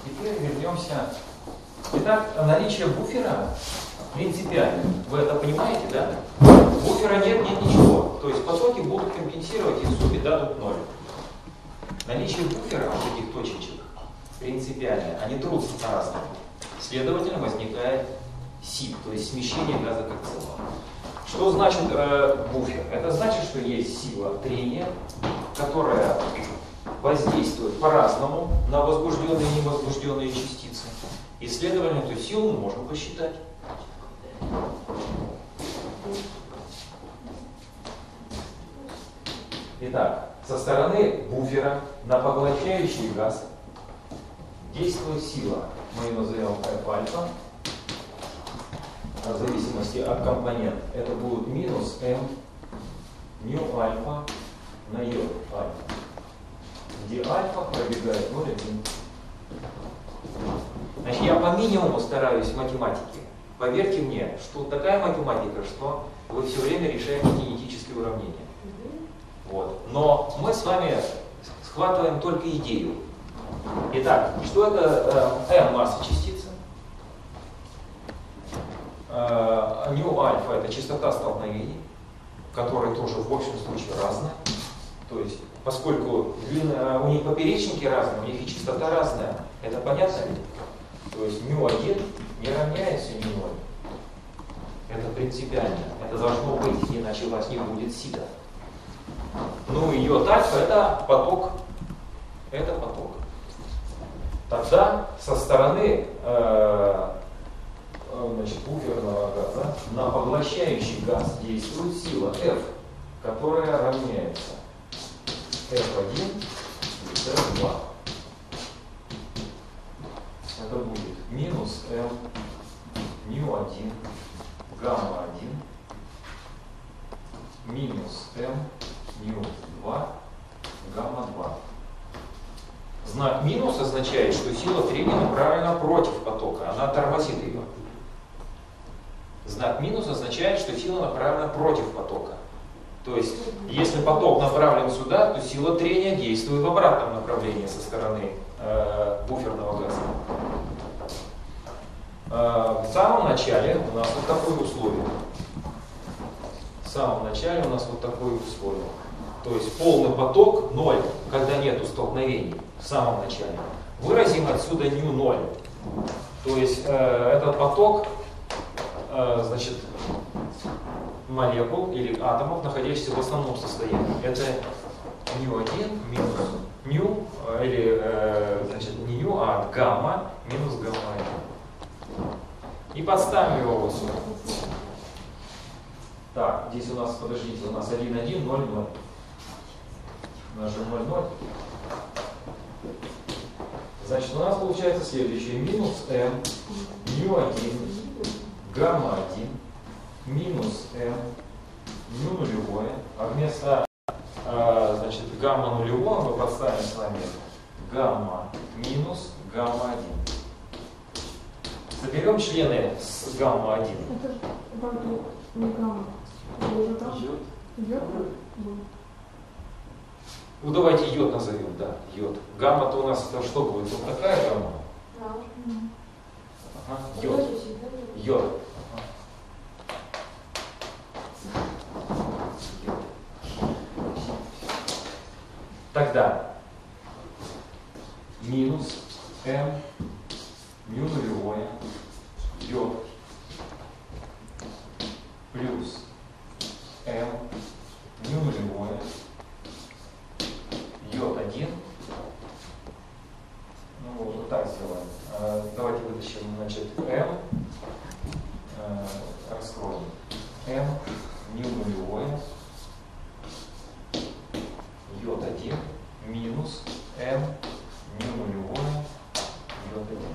Теперь вернемся. Итак, наличие буфера принципиально. Вы это понимаете, да? Буфера нет ничего. То есть потоки будут компенсировать и в сумме дадут ноль. Наличие буфера, вот этих точечек, принципиально. Они трутся по-разному. Следовательно, возникает сип, то есть смещение газа как целого. Что значит буфер? Это значит, что есть сила трения, которая воздействует по-разному на возбужденные и невозбужденные частицы. И, следовательно, эту силу мы можем посчитать. Итак, со стороны буфера на поглощающий газ действует сила, мы ее назовем F-альфа, в зависимости от компонента. Это будет минус m ню альфа на йод альфа, где альфа пробегает 0,1. Значит, я по минимуму стараюсь в математике. Поверьте мне, что такая математика, что вы все время решаете кинетические уравнения. Вот. Но мы с вами схватываем только идею. Итак, что это m масса частицы? Ню альфа это частота столкновений, которые тоже в общем случае разные. То есть, поскольку у них поперечники разные, у них и частота разная, это понятно ли? То есть μ1 не равняется μ0. Это принципиально. Это должно быть, иначе у вас не будет сида. Ну и йод альфа это поток. Это поток. Тогда со стороны буферного газа на поглощающий газ действует сила F, которая равняется F1 плюс F2. Это будет минус M μ1 гамма-1 минус M μ2 гамма-2. Знак минус означает, что сила трения направлена против потока, она тормозит ее. Знак минус означает, что сила направлена против потока. То есть, если поток направлен сюда, то сила трения действует в обратном направлении со стороны буферного газа. В самом начале у нас вот такое условие. В самом начале у нас вот такое условие. То есть полный поток 0, когда нету столкновений в самом начале. Выразим отсюда ню 0. То есть этот поток значит, молекул или атомов, находящихся в основном состоянии. Это μ1 минус ню, или значит, не ню, а гамма минус гамма-1. И подставим его вот сюда. Так, здесь у нас, подождите, у нас 1, 1, 0, 0. У нас же 0, 0. Значит, у нас получается следующее. Минус m μ1 гамма-1 минус m ню нулевое. А вместо значит, гамма нулевого мы подставим с вами гамма минус гамма-1. Соберем члены с гамма-1. Это не гамма. Йод? Ну давайте йод назовем, да, йод. Гамма-то у нас это что будет? Вот такая гамма? Ага, йод. Йод. Тогда минус m ню нулевое йод плюс m ню нулевое йод 1. Ну вот так сделаем. Давайте вытащим, значит, m, раскроем. m ню нулевое йод 1 минус m ню нулевое йод 1.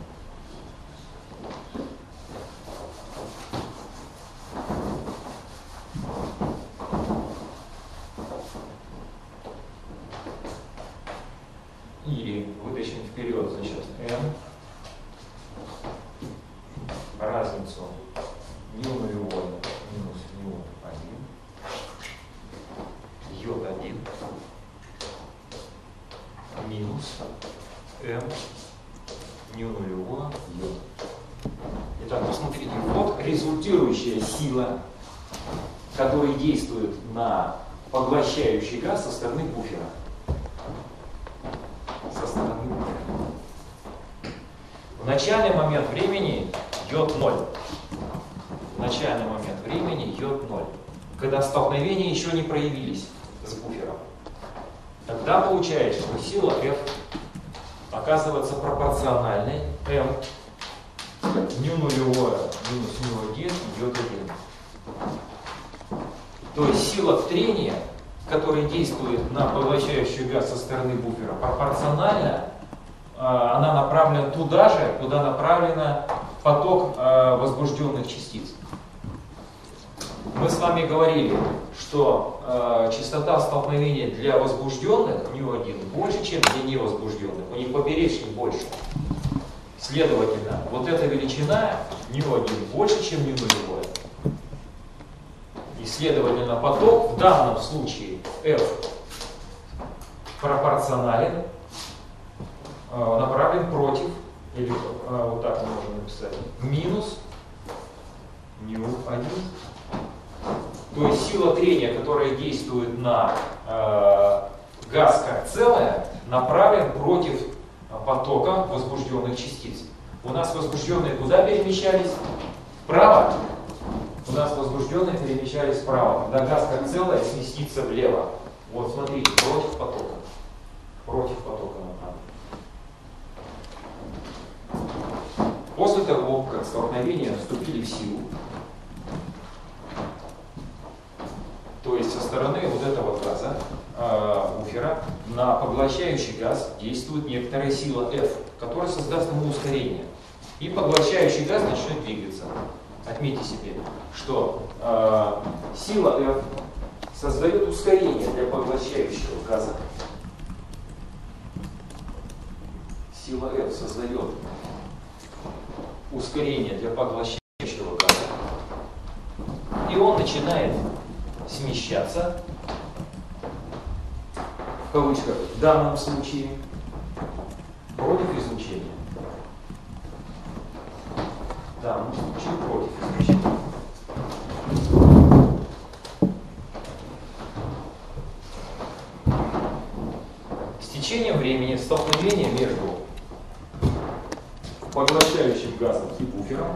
Или вытащим вперед, значит, m разницу ню нулевое минус ню 1 йод 1 минус m ню нулевое йод. Итак, посмотрите, вот результирующая сила, которая действует на поглощающий газ со стороны буфера. Со стороны буфера. В начальный момент времени йод 0. В начальный момент времени йод 0. Когда столкновения еще не проявились с буфером. Тогда получается, что сила F оказывается пропорциональной M ню нулевое минус ню 1 йод 1. То есть сила трения, которая действует на поглощающий газ со стороны буфера, пропорциональна, она направлена туда же, куда направлен поток возбужденных частиц. Мы с вами говорили, что частота столкновения для возбужденных ню1 больше, чем для невозбужденных. У них поперечник больше. Следовательно, вот эта величина ню1 больше, чем ню нулевое. И следовательно, поток в данном случае F пропорционален, направлен против, или вот так мы можем написать, минус ню1. То есть сила трения, которая действует на газ как целое, направлен против потока возбужденных частиц. У нас возбужденные куда перемещались? Вправо. У нас возбужденные перемещались вправо. Когда газ как целое сместится влево. Вот смотрите, против потока. Против потока направлен. После того, как столкновения вступили в силу, то есть со стороны вот этого газа, буфера, на поглощающий газ действует некоторая сила F, которая создаст ему ускорение. И поглощающий газ начнет двигаться. Отметьте себе, что сила F создает ускорение для поглощающего газа. Сила F создает ускорение для поглощающего газа. И он начинает смещаться, в кавычках, в данном случае, против излучения. В данном случае против излучения. С течением времени столкновение между поглощающим газом и буфером,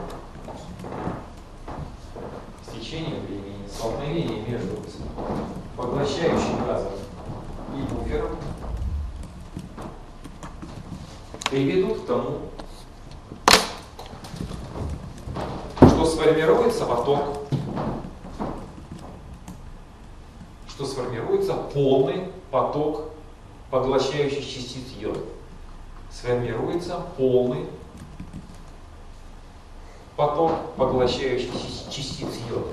с течением времени столкновение между поглощающим газом и буфером приведут к тому, что сформируется поток, что сформируется полный поток поглощающих частиц йода. Сформируется полный поток поглощающих частиц йода.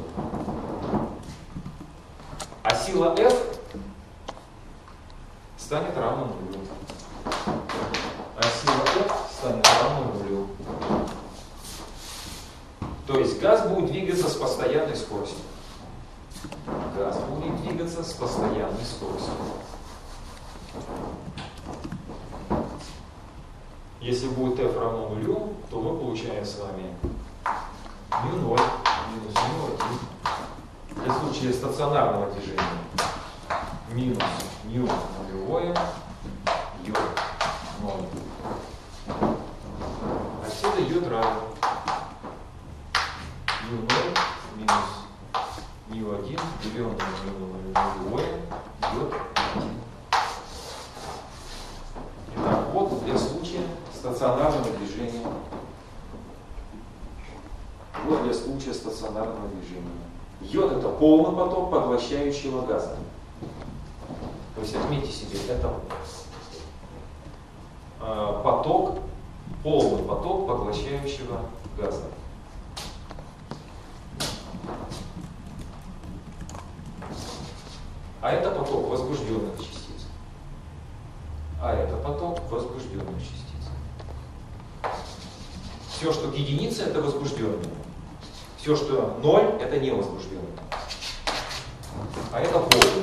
А сила F станет равна нулю. А сила F станет равна нулю. То есть газ будет двигаться с постоянной скоростью. Газ будет двигаться с постоянной скоростью. Если будет F равно нулю, то мы получаем с вами μ0 минус μ1 для случая стационарного движения минус μ нулевое йод 0. Отсюда йод равен μ0 минус μ1 деленное на нулевое йод 1. Итак, вот для случая стационарного движения. Вот для случая стационарного движения. Йод — это полный поток поглощающего газа. То есть отметьте себе, это поток, полный поток поглощающего газа. А это поток возбужденных частиц. А это поток возбужденных частиц. Все, что к единице, это возбужденное. Все, что 0, это не возбужденное. А это полный.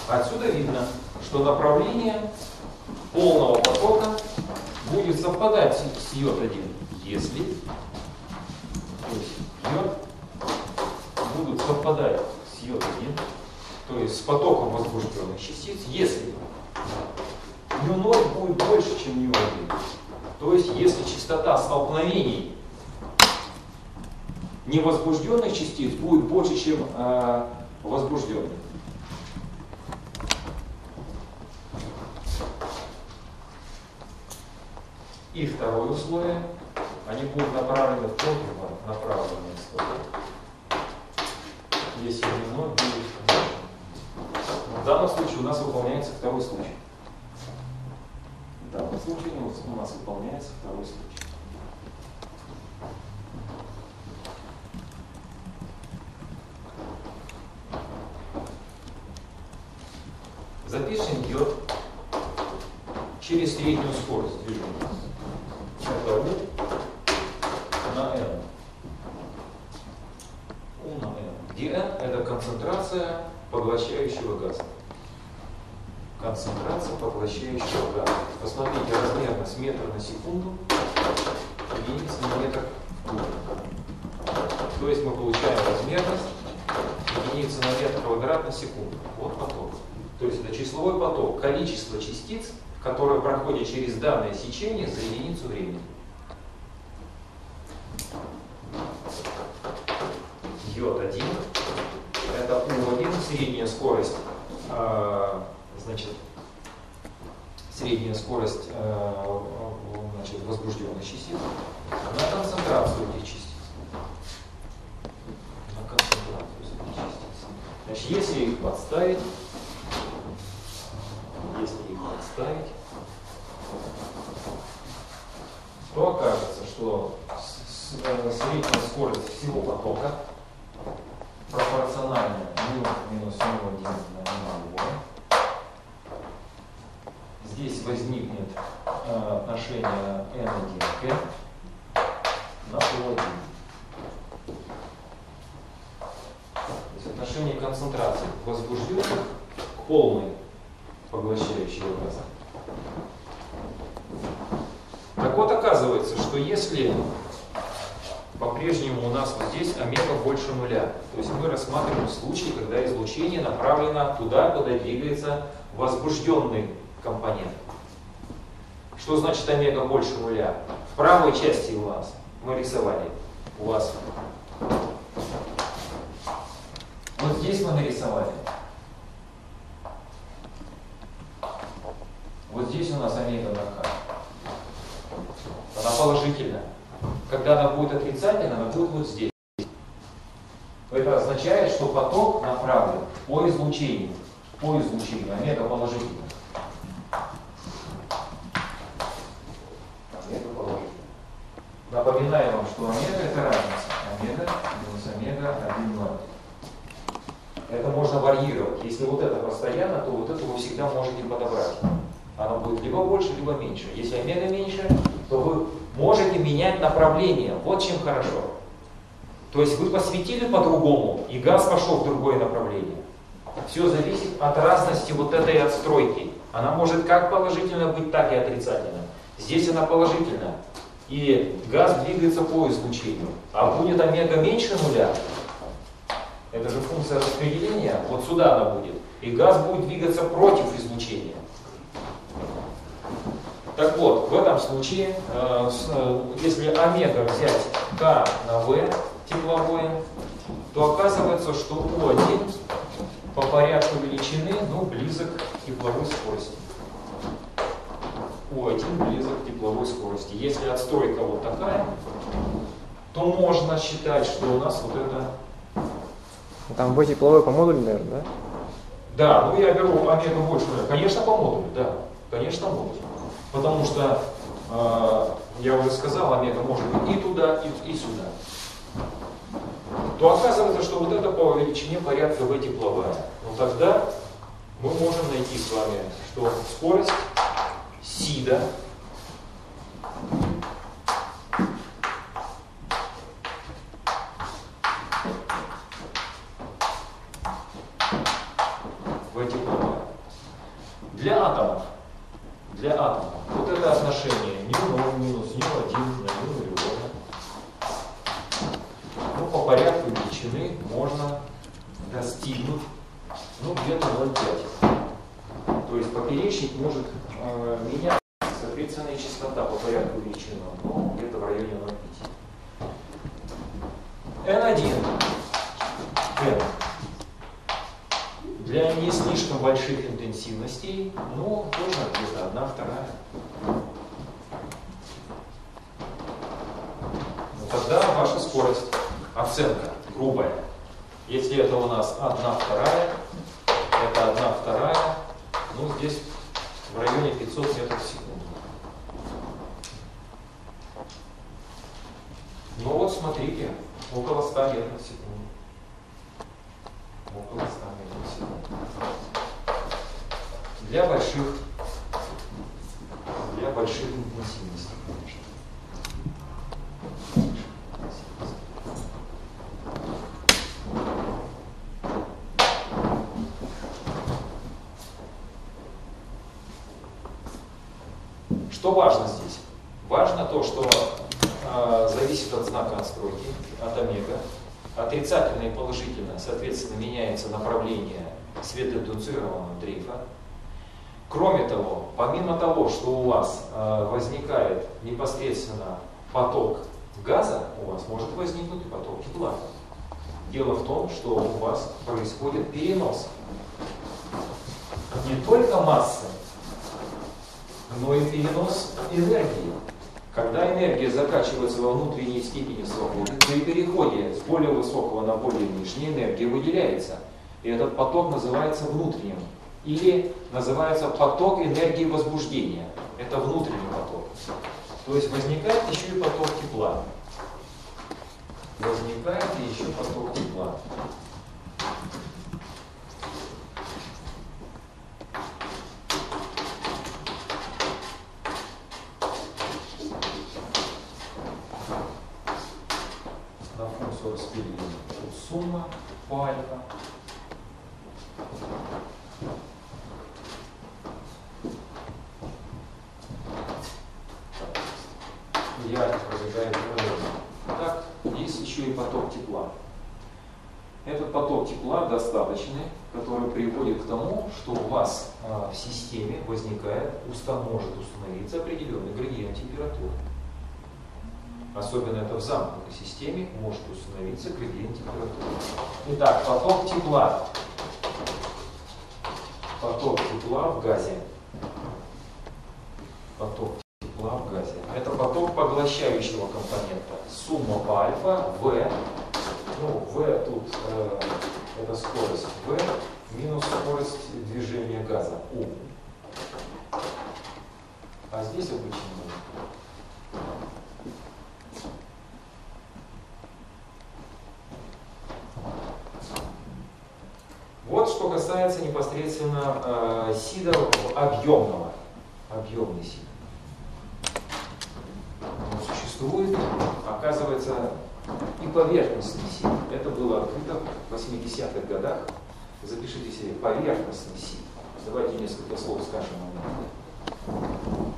Отсюда видно, что направление полного потока будет совпадать с йод-1, если, то есть йод будут совпадать с йод-1, то есть с потоком возбужденных частиц, если μ0 будет больше, чем μ1. То есть если частота столкновений невозбужденных частиц будет больше, чем возбужденных. И второе условие, они будут направлены в противонаправленные стороны. Если μ0 будет. В данном случае у нас выполняется второй случай. В данном случае у нас выполняется второй случай. Запишем йод через среднюю скорость движения. Это U на N. U на N. Где N это концентрация поглощающего газа. Концентрация поглощающего газа. Посмотрите, размерность метра на секунду, единица на метр в куб. То есть мы получаем размерность единица на метр квадрат на секунду. Вот поток. То есть это числовой поток, количество частиц, которые проходят через данное сечение за единицу времени. Йод-1 это U1, средняя скорость, значит, средняя скорость значит, возбужденных частиц на концентрацию этих частиц. На концентрацию этих частиц. Значит, если их подставить, то окажется, что средняя скорость всего потока пропорциональна минус μ1 на μ2. Здесь возникнет отношение n1 к n на π1. То есть отношение концентрации возбужденных к полной поглощающего газа. Так вот, оказывается, что если по-прежнему у нас вот здесь омега больше нуля, то есть мы рассматриваем случай, когда излучение направлено туда, куда двигается возбужденный компонент. Что значит омега больше нуля? В правой части у нас мы рисовали, у вас вот здесь мы нарисовали. Вот здесь у нас омега на Х. Она положительная. Когда она будет отрицательна, она будет вот здесь. Это означает, что поток направлен по излучению. По излучению. Омега положительная. Омега положительная. Напоминаю вам, что омега это разница. Омега минус омега 1,0. Это можно варьировать. Если вот это постоянно, то вот это вы всегда можете подобрать. Она будет либо больше, либо меньше. Если омега меньше, то вы можете менять направление. Вот чем хорошо. То есть вы посветили по-другому, и газ пошел в другое направление. Все зависит от разности вот этой отстройки. Она может как положительно быть, так и отрицательно. Здесь она положительная. И газ двигается по излучению. А будет омега меньше нуля, это же функция распределения, вот сюда она будет. И газ будет двигаться против излучения. Так вот, в этом случае, если омега взять К на В тепловое, то оказывается, что У1 по порядку величины близок к тепловой скорости. У1 близок к тепловой скорости. Если отстройка вот такая, то можно считать, что у нас вот это... Там В тепловой по модулю, наверное, да? Да, я беру омега больше. Конечно, по модулю, да. Конечно, модуль. Потому что, я уже сказал, омега может быть и туда, и сюда. То оказывается, что вот это по величине порядка В тепловая. Но тогда мы можем найти с вами, что скорость сида В тепловая. Для атомов вот это отношение μ0 минус μ1 на μ0. Ну, по порядку величины можно достигнуть где-то 0,5. То есть поперечник может меняться, соответственно, и частота по порядку величины, где-то в районе 0,5. N1. N. Для не слишком больших интенсивностей, тоже где-то 1/2. Тогда ваша скорость, оценка грубая. Если это у нас 1/2, это 1/2, здесь в районе 500 метров в секунду. Вот смотрите, около 100 метров в секунду. Около 100 метров в секунду. Для больших интенсивностей, конечно. Что важно здесь? Важно то, что зависит от знака отстройки, от омега. Отрицательное и положительное, соответственно, меняется направление светоиндуцированного дрейфа. Кроме того, помимо того, что у вас возникает непосредственно поток газа, у вас может возникнуть и поток тепла. Дело в том, что у вас происходит перенос не только массы, но и перенос энергии. Когда энергия закачивается во внутренней степени свободы, при переходе с более высокого на более нижний энергия выделяется. И этот поток называется внутренним. Или называется поток энергии возбуждения. Это внутренний поток. То есть возникает еще и поток тепла. Возникает еще поток тепла. На функцию распределения сумма по альфа. Так, есть еще и поток тепла. Этот поток тепла достаточный, который приводит к тому, что у вас в системе может установиться определенный градиент температуры. Особенно это в замкнутой системе может установиться градиент температуры. Итак, поток тепла. Поток тепла в газе. Поток тепла в газе. Это поток поглощающего компонента. Сумма по альфа v. V тут это скорость v минус скорость движения газа u. А здесь обычно вот что касается непосредственно сида объемного. Объемный сид. Он существует, оказывается, и поверхностный сид. Это было открыто в 80-х годах. Запишите себе поверхностный сид. Давайте несколько слов скажем о нем.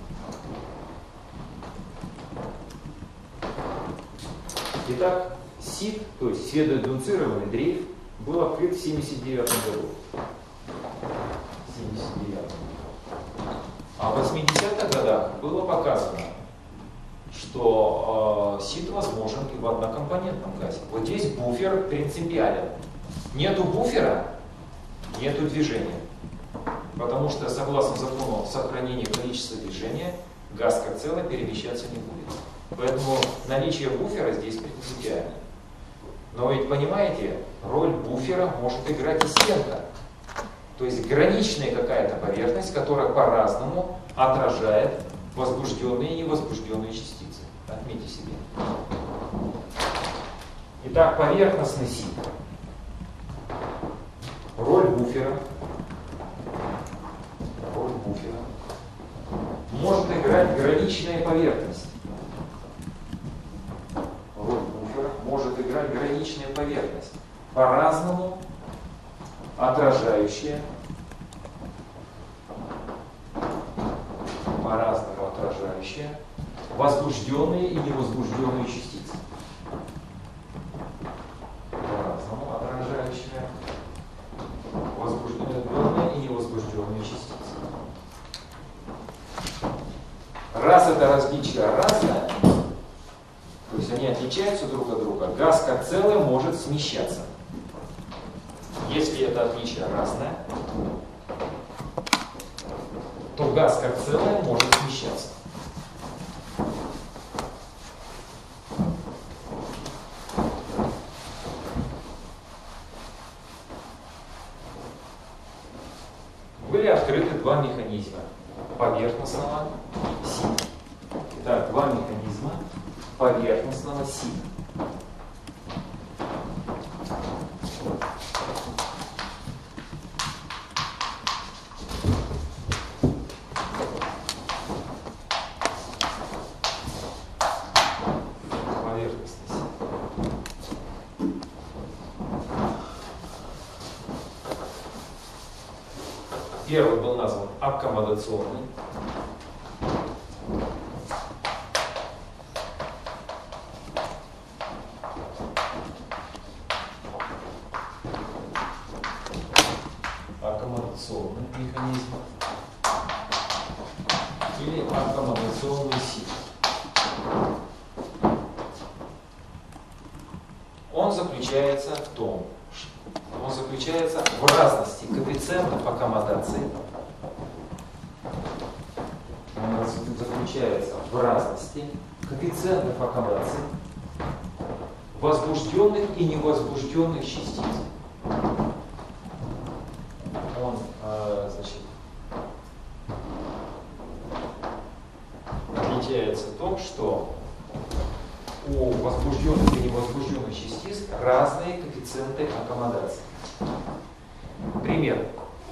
Итак, сид, то есть светоиндуцированный дрейф, был открыт в 1979 году. А в 80-х годах было показано, что сид возможен и в однокомпонентном газе. Вот здесь буфер принципиален. Нету буфера, нету движения. Потому что, согласно закону сохранения количества движения, газ как целое перемещаться не будет. Поэтому наличие буфера здесь принципиально. Но ведь понимаете, роль буфера может играть и стенка. То есть граничная какая-то поверхность, которая по-разному отражает возбужденные и невозбужденные частицы. Отметьте себе. Итак, поверхностный сид. Роль буфера может играть граничная поверхность. Роль буфера может играть граничная поверхность, по-разному отражающая по-разному отражающие возбужденные и невозбужденные частицы. По-разному отражающие возбужденные и невозбужденные частицы. Раз это различие разное, то есть они отличаются друг от друга, газ как целое может смещаться. Если это отличие разное, то газ как целое может смещаться. Были открыты два механизма поверхностного сина. Итак, два механизма поверхностного сина. Первый был назван аккомодационный. Аккомодационный механизм или аккомодационный син. Он заключается в разности коэффициентов аккомодации. Он заключается в разности коэффициентов аккомодации возбужденных и невозбужденных частиц. Он, отличается в том, что у возбужденных и невозбужденных частиц разные коэффициенты аккомодации. Пример.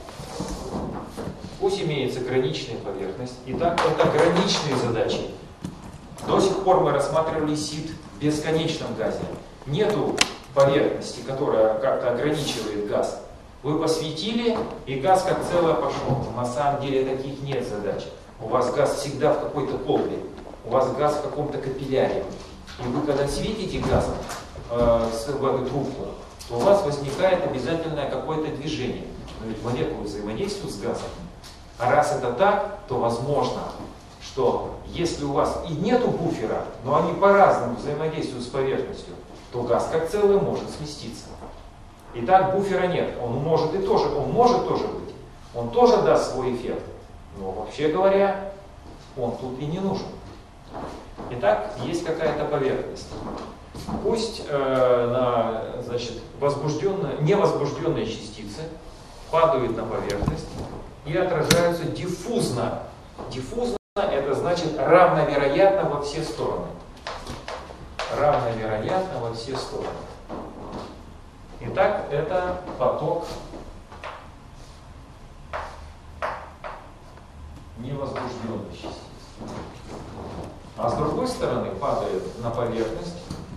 Пусть имеется граничная поверхность. Итак, это граничные задачи. До сих пор мы рассматривали сид в бесконечном газе. Нету поверхности, которая как-то ограничивает газ. Вы посветили, и газ как целое пошел. На самом деле таких нет задач. У вас газ всегда в какой-то колбе. У вас газ в каком-то капилляре. И вы когда светите газом в эту трубку, то у вас возникает обязательное какое-то движение. Но ведь молекулы взаимодействуют с газом. А раз это так, то возможно, что если у вас и нету буфера, но они по-разному взаимодействуют с поверхностью, то газ как целое может сместиться. Итак, буфера нет. Он может тоже быть. Он тоже даст свой эффект. Но вообще говоря, он тут и не нужен. Итак, есть какая-то поверхность. Пусть невозбужденные частицы падают на поверхность и отражаются диффузно. Диффузно это значит равновероятно во все стороны. Равновероятно во все стороны. Итак, это поток невозбужденных частиц. А с другой стороны падает на поверхность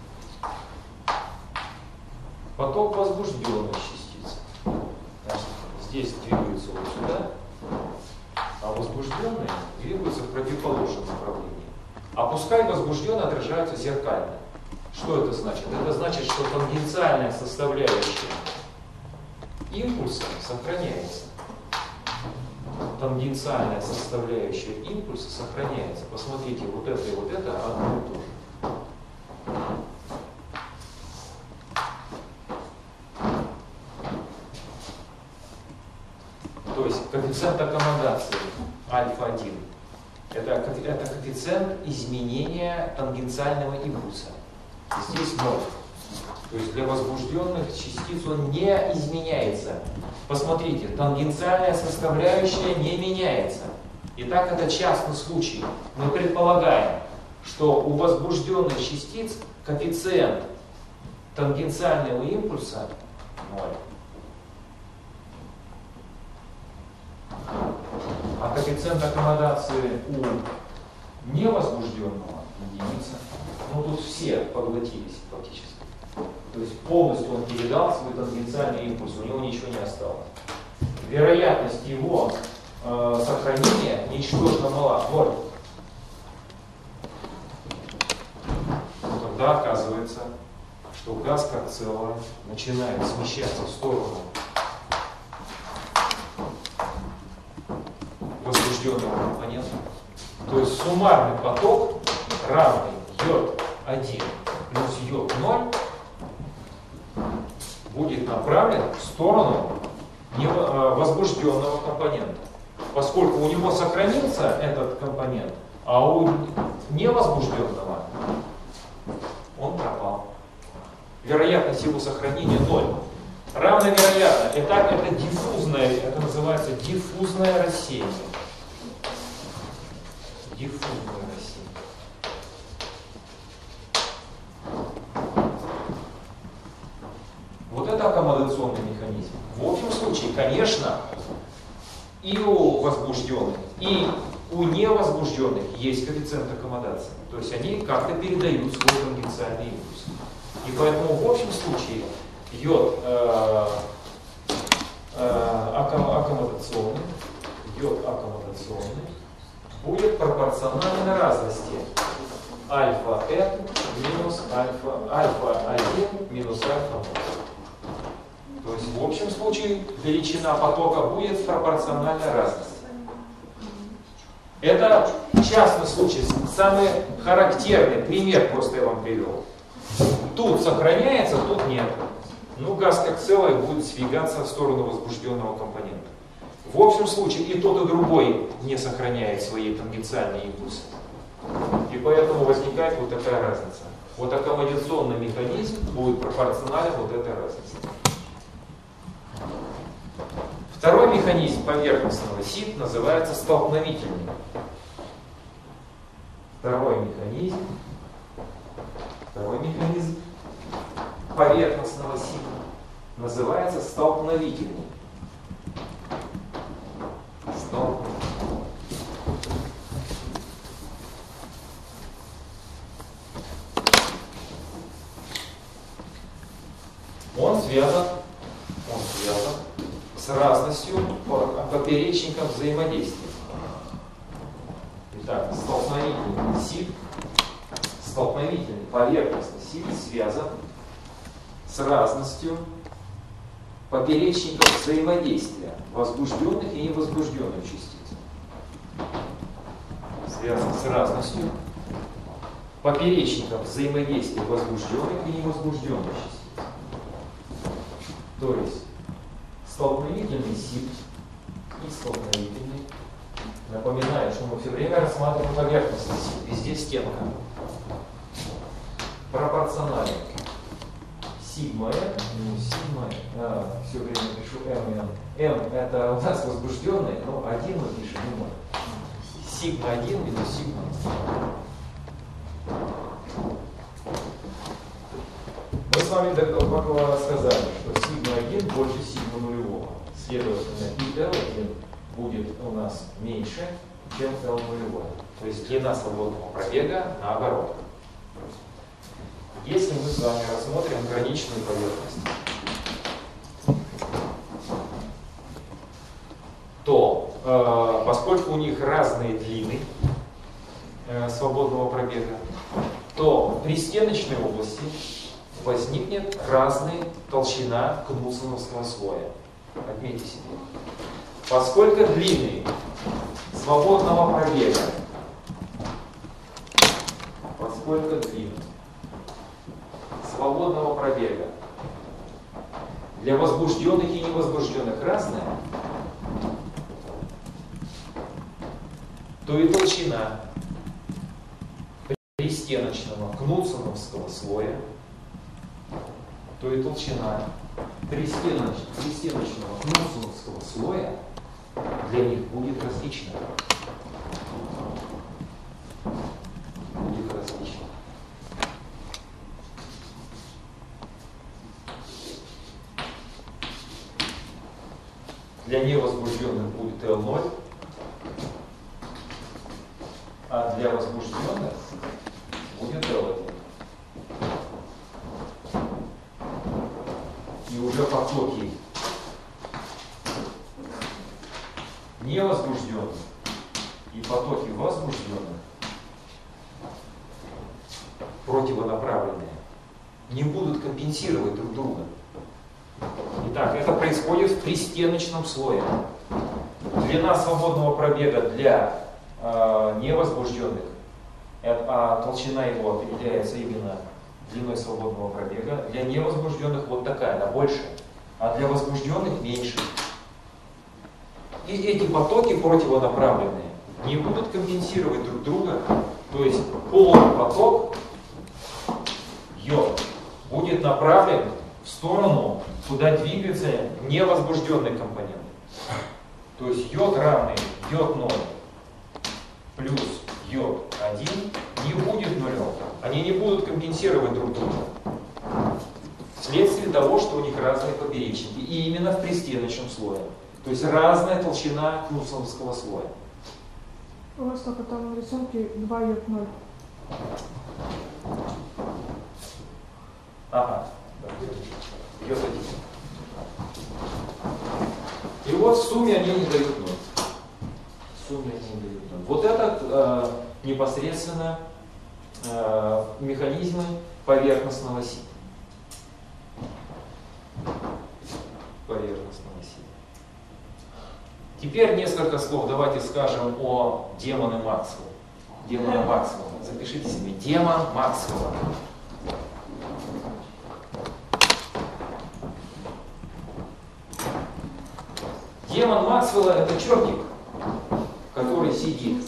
поток возбужденных частиц. Значит, здесь двигаются вот сюда, а возбужденные двигаются в противоположном направлении. А пускай возбужденные отражаются зеркально. Что это значит? Это значит, что тангенциальная составляющая импульса сохраняется. Тангенциальная составляющая импульса сохраняется. Посмотрите, вот это и вот это одно и то же. То есть коэффициент аккомодации альфа-1 это коэффициент изменения тангенциального импульса. Здесь 0. То есть для возбужденных частиц он не изменяется. Посмотрите, тангенциальная составляющая не меняется. Итак, это частный случай. Мы предполагаем, что у возбужденных частиц коэффициент тангенциального импульса 0. А коэффициент аккомодации у невозбужденного единица. Ну тут все поглотились фактически. То есть полностью он передал свой тангенциальный импульс, у него ничего не осталось. Вероятность его сохранения ничтожно мала, 0. Тогда оказывается, что газ как целое начинает смещаться в сторону возбужденного компонента. То есть суммарный поток, равный йод-1 плюс йод-0, будет направлен в сторону возбужденного компонента. Поскольку у него сохранился этот компонент, а у невозбужденного он пропал. Вероятность его сохранения 0. Равновероятно. Итак, это диффузное, это называется диффузное рассеяние. Диффузное рассеяние. Вот это аккомодационный механизм. В общем случае, конечно, и у возбужденных, и у невозбужденных есть коэффициент аккомодации. То есть они как-то передают свой тангенциальный импульс. И поэтому в общем случае йод аккомодационный будет пропорционально разности альфа-n минус альфа-1 минус альфа-0. То есть в общем случае величина потока будет пропорциональной разности. Это частный случай, самый характерный пример просто я вам привел. Тут сохраняется, тут нет. Ну, газ как целое будет сдвигаться в сторону возбужденного компонента. В общем случае и тот, и другой не сохраняет свои тангенциальные импульсы. И поэтому возникает вот такая разница. Вот аккомодационный механизм будет пропорционален вот этой разнице. Второй механизм поверхностного СИД называется столкновительный. Второй механизм поверхностного СИД называется столкновительный. Он связан с разностью поперечников взаимодействия. Итак, столкновительный СИД, столкновительный поверхностный СИД связан с разностью поперечников взаимодействия возбужденных и невозбужденных частиц. Связан с разностью поперечников взаимодействия возбужденных и невозбужденных частиц. То есть столкновительный СИД и столкновительный. Напоминаю, что мы все время рассматриваем поверхностный СИД. Везде стенка. Пропорционален. Сигма N минус сигма N. Все время пишу M. M это у нас возбужденный, но 1 мы пишем не можем. Сигма 1 минус сигма N. Мы с вами сказали, что сигма 1 больше сигма нулевого. Следовательно, и L1 будет у нас меньше, чем L нулевой. То есть длина свободного пробега наоборот. Если мы с вами рассмотрим граничную поверхность, то поскольку у них разные длины свободного пробега, то в пристеночной области возникнет разная толщина кнутсоновского слоя. Отметьте себе. Поскольку длины свободного пробега, для возбужденных и невозбужденных разная, то и толщина пристеночного кнутсоновского слоя, то и толщина пристеночного кнутсоновского слоя для них будет различна. Для невозбужденных будет L0, а для возбужденных будет L1. И уже потоки невозбужденных и потоки возбужденных, противонаправленные, не будут компенсировать друг друга. Итак, это происходит в пристеночном слое. Длина свободного пробега для невозбужденных, а толщина его определяется именно длиной свободного пробега. Для невозбужденных вот такая, она больше, а для возбужденных меньше. И эти потоки противонаправленные не будут компенсировать друг друга, то есть полный поток йод будет направлен в сторону, куда двигается невозбужденный компонент. То есть йод равный йод 0 плюс йод 1 не будет нулем. Они не будут компенсировать друг друга. Вследствие того, что у них разные поперечники. И именно в пристеночном слое. То есть разная толщина кнуссоновского слоя. У вас только там на рисунке 2 йод 0. Ага. Йод 1. И вот в сумме они не дают 0. В сумме они не дают 0. Вот это непосредственно механизмы поверхностного сита. Поверхностного сита. Теперь несколько слов давайте скажем о демоне Максвелла. Демона Максвелла. Запишите себе. Демон Максвелла. Демон Максвелла — это чертик, который сидит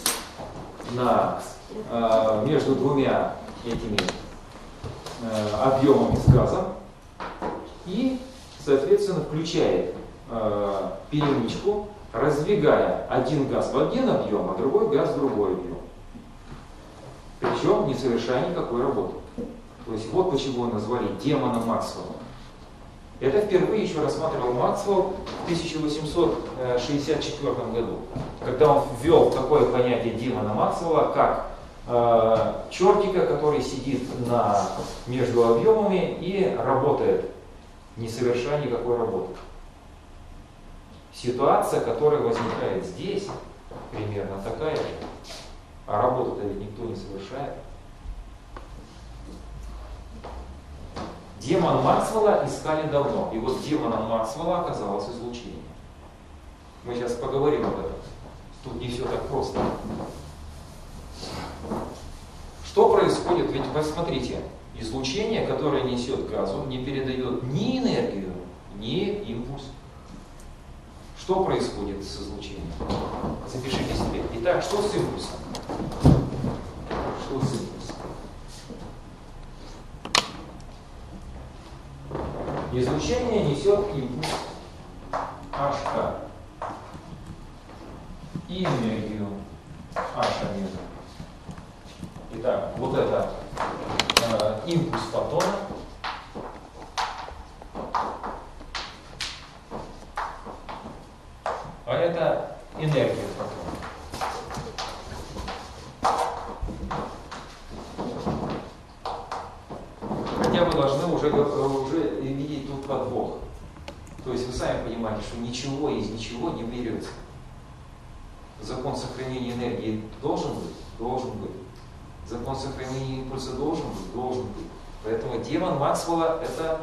между двумя этими объемами с газом и, соответственно, включает перемычку, раздвигая один газ в один объем, а другой газ в другой объем. Причем не совершая никакой работы. То есть вот почему его назвали демоном Максвелла. Это впервые еще рассматривал Максвелл в 1864 году, когда он ввел такое понятие демона Максвелла, как чертика, который сидит между объемами и работает, не совершая никакой работы. Ситуация, которая возникает здесь, примерно такая же, а работу-то ведь никто не совершает. Демон Максвелла искали давно, и вот демоном Максвелла оказалось излучение. Мы сейчас поговорим об этом. Тут не все так просто. Что происходит? Ведь посмотрите, излучение, которое несет газу, не передает ни энергию, ни импульс. Что происходит с излучением? Запишите себе. Итак, что с импульсом? Что с импульсом? Излучение несет импульс HK и энергию H-. Итак, вот это импульс фотона. А это энергия фотона. Хотя вы должны уже видеть тут подвох. То есть вы сами понимаете, что ничего из ничего не берется. Закон сохранения энергии должен быть? Должен быть. Закон сохранения импульса должен быть? Должен быть. Поэтому демон Максвелла — это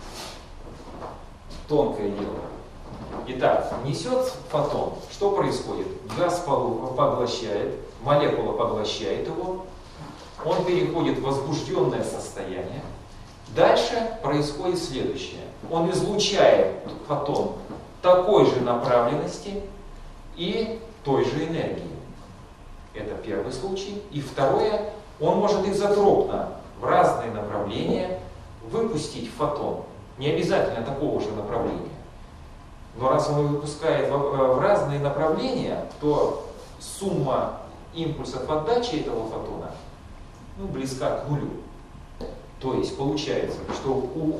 тонкое дело. Итак, несет фотон. Что происходит? Газ поглощает, молекула поглощает его, он переходит в возбужденное состояние. Дальше происходит следующее. Он излучает фотон такой же направленности и той же энергии. Это первый случай. И второе, он может изотропно в разные направления выпустить фотон. Не обязательно такого же направления. Но раз он выпускает в разные направления, то сумма импульсов отдачи этого фотона близка к нулю. То есть получается, что у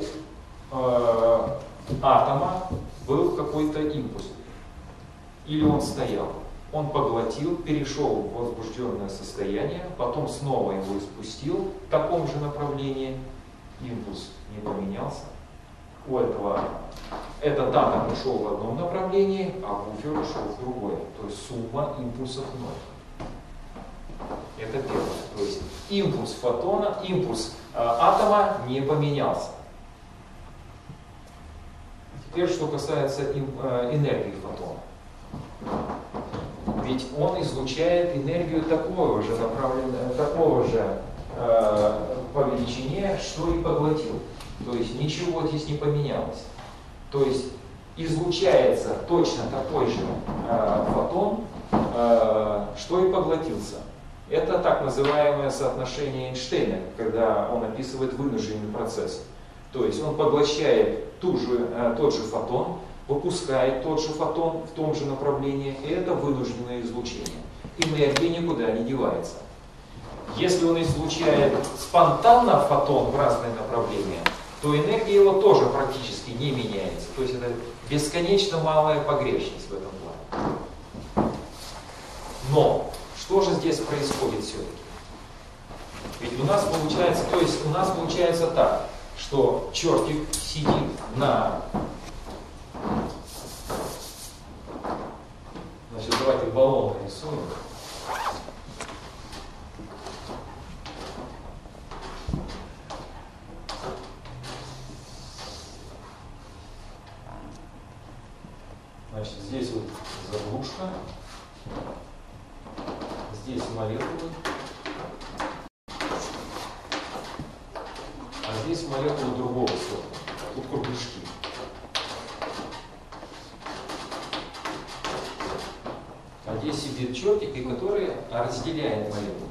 атома был какой-то импульс. Или он стоял. Он поглотил, перешел в возбужденное состояние, потом снова его испустил в таком же направлении. Импульс не поменялся. У этого этот атом ушел в одном направлении, а буфер ушел в другое. То есть сумма импульсов 0. Это первое. То есть импульс фотона, импульс атома не поменялся. Теперь, что касается энергии фотона. Ведь он излучает энергию такого же по величине, что и поглотил. То есть ничего здесь не поменялось. То есть излучается точно такой же фотон, что и поглотился. Это так называемое соотношение Эйнштейна, когда он описывает вынужденный процесс. То есть он поглощает тот же фотон, выпускает тот же фотон в том же направлении, и это вынужденное излучение. Энергия никуда не девается. Если он излучает спонтанно фотон в разные направления, то энергия его тоже практически не меняется. То есть это бесконечно малая погрешность в этом плане. Но что же здесь происходит все-таки? Ведь у нас получается так, что чертик сидит на... Значит, давайте баллон нарисуем. Значит, здесь вот заглушка, здесь молекулы, а здесь молекулы другого сорта. Тут кругляшки. А здесь сидит чертик, который разделяет молекулы.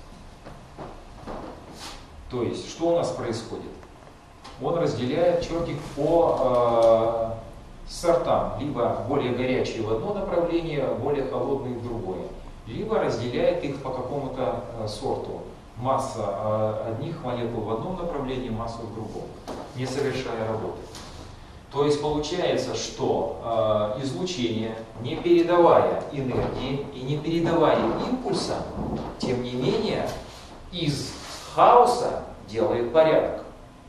То есть, что у нас происходит? Он разделяет чертик по сортам, либо более горячие в одно направление, более холодные в другое, либо разделяет их по какому-то сорту. Масса одних молекул в одном направлении, масса в другом, не совершая работы. То есть получается, что излучение, не передавая энергии и не передавая импульса, тем не менее, из хаоса делает порядок.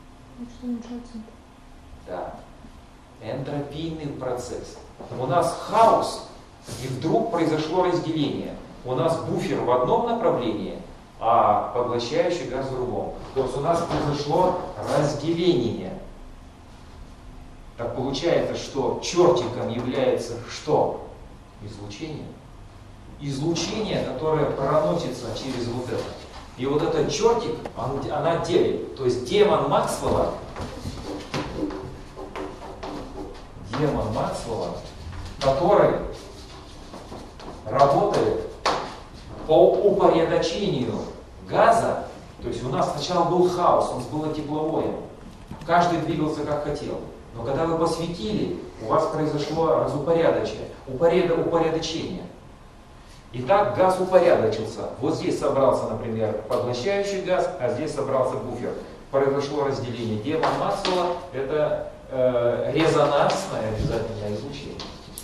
Да. Энтропийный процесс. У нас хаос, и вдруг произошло разделение. У нас буфер в одном направлении, а поглощающий газ в другом. То есть у нас произошло разделение. Так получается, что чертиком является что? Излучение. Излучение, которое проносится через вот это. И вот этот чертик, она делит. То есть демон Максвелла, который работает по упорядочению газа. То есть у нас сначала был хаос, у нас было тепловое. Каждый двигался как хотел. Но когда вы посветили, у вас произошло упорядочение. Итак, газ упорядочился. Вот здесь собрался, например, поглощающий газ, а здесь собрался буфер. Произошло разделение. Демон Максвелла — это резонансное обязательное излучение.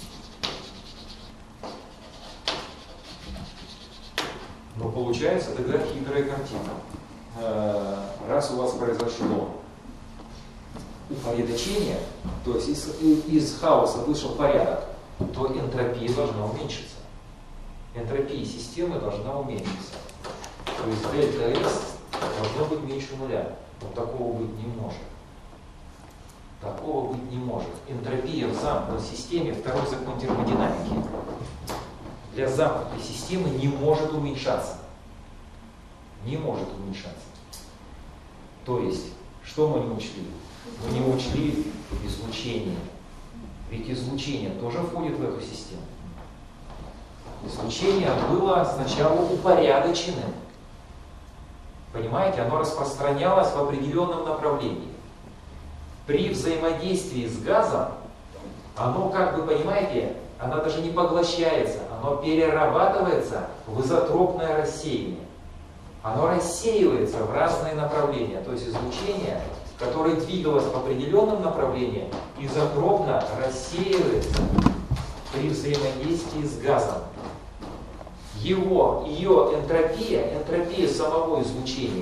Но получается тогда хитрая картина. Раз у вас произошло упорядочение, то есть из хаоса вышел порядок, то энтропия должна уменьшиться. Энтропия системы должна уменьшиться. То есть дельта S должно быть меньше нуля. Но такого быть не может. Такого быть не может. Энтропия в замкнутой системе, второй закон термодинамики, для замкнутой системы не может уменьшаться. Не может уменьшаться. То есть, что мы не учли? Мы не учли излучение. Ведь излучение тоже входит в эту систему. Излучение было сначала упорядоченным. Понимаете, оно распространялось в определенном направлении. При взаимодействии с газом, оно, как вы понимаете, оно даже не поглощается, оно перерабатывается в изотропное рассеяние. Оно рассеивается в разные направления. То есть излучение, которое двигалось в определенном направлении, изотропно рассеивается при взаимодействии с газом. Ее энтропия самого излучения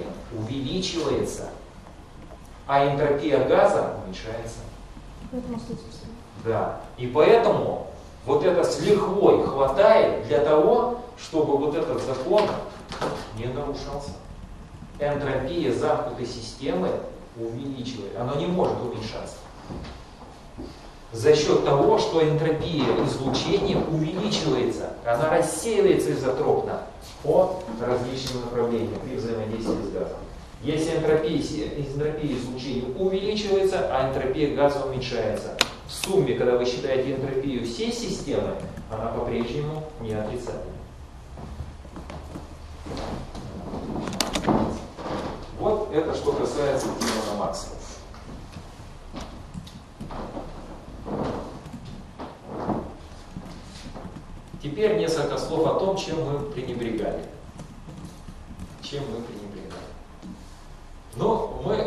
увеличивается, а энтропия газа уменьшается. Поэтому остается быстрее. Да. И поэтому вот это с лихвой хватает для того, чтобы вот этот закон не нарушался. Энтропия замкнутой системы увеличивает, она не может уменьшаться. За счет того, что энтропия излучения увеличивается, она рассеивается изотропно по различным направлениям при взаимодействии с газом. Если энтропия излучения увеличивается, а энтропия газа уменьшается, в сумме, когда вы считаете энтропию всей системы, она по-прежнему не отрицательна. Вот это что касается Тимона Максвелла. Теперь несколько слов о том, чем мы пренебрегали. Чем мы пренебрегали. Ну, мы,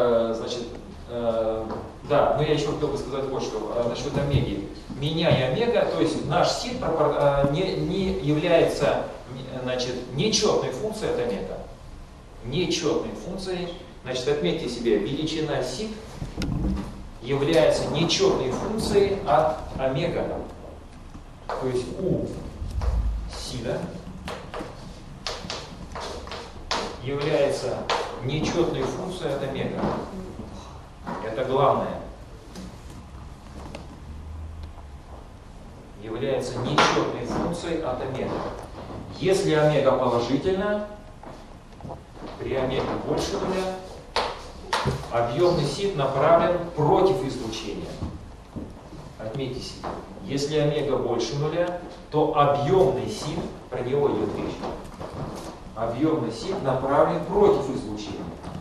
да, но я еще хотел бы сказать вот что насчет омеги. Меняя омега, то есть наш сит не является, нечетной функцией от омега. Нечетной функцией, значит, отметьте себе, величина сит является нечетной функцией от омега. То есть у сида является нечетной функцией от омега. Это главное. Является нечетной функцией от омега. Если омега положительна, при омеге больше нуля, объемный сит направлен против излучения. Отметьте себе. Если омега больше нуля, то объемный сит, про него идет речь, объемный сит направлен против излучения.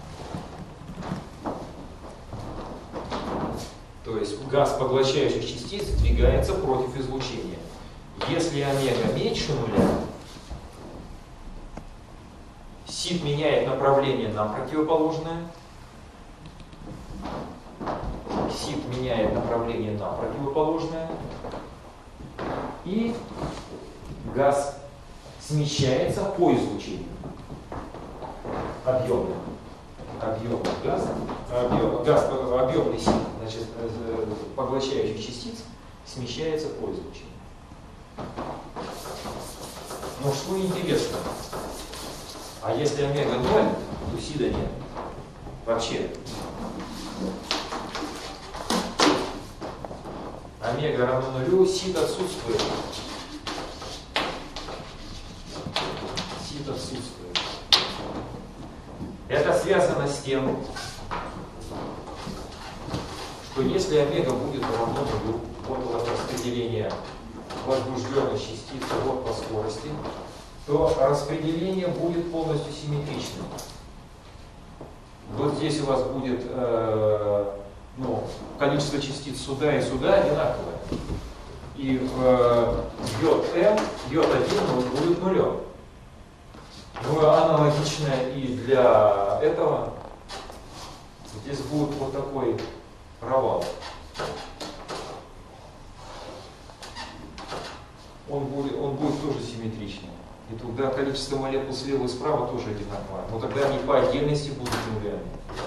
То есть газ поглощающих частиц двигается против излучения. Если омега меньше нуля, сит меняет направление на противоположное. Сит меняет направление на противоположное. И газ смещается по излучению. Объемный газ, объемный сит, значит, поглощающих частиц смещается по излучению. Но что интересно, а если омега 0, то сида нет. Вообще. Омега равно нулю, сид отсутствует. Сид отсутствует. Это связано с тем, что если омега будет равно нулю, вот у вас распределение возбужденных частиц вот по скорости, то распределение будет полностью симметричным. Вот здесь у вас будет количество частиц сюда и сюда одинаковое. И йод М, йод 1 будет нулем. Ну, аналогично и для этого. Здесь будет вот такой провал. Он будет тоже симметричный. И тогда количество молекул слева и справа тоже одинаковое. Но тогда они по отдельности будут нулями.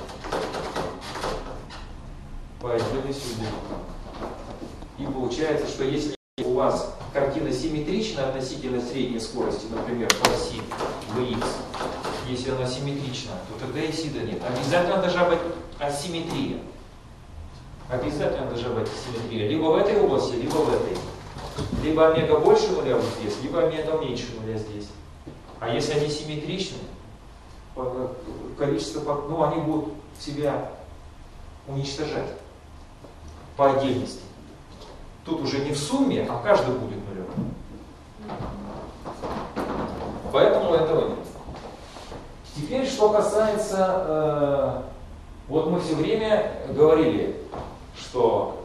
По отдельности будут. И получается, что если у вас картина симметрична относительно средней скорости, например, по оси Vx, если она симметрична, то тогда и сида нет. Обязательно должна быть асимметрия. Обязательно должна быть асимметрия. Либо в этой области, либо в этой. Либо омега больше нуля вот здесь, либо омега меньше нуля здесь. А если они симметричны, количество, они будут себя уничтожать по отдельности. Тут уже не в сумме, а каждый будет нулем. Поэтому этого нет. Теперь, что касается, вот мы все время говорили, что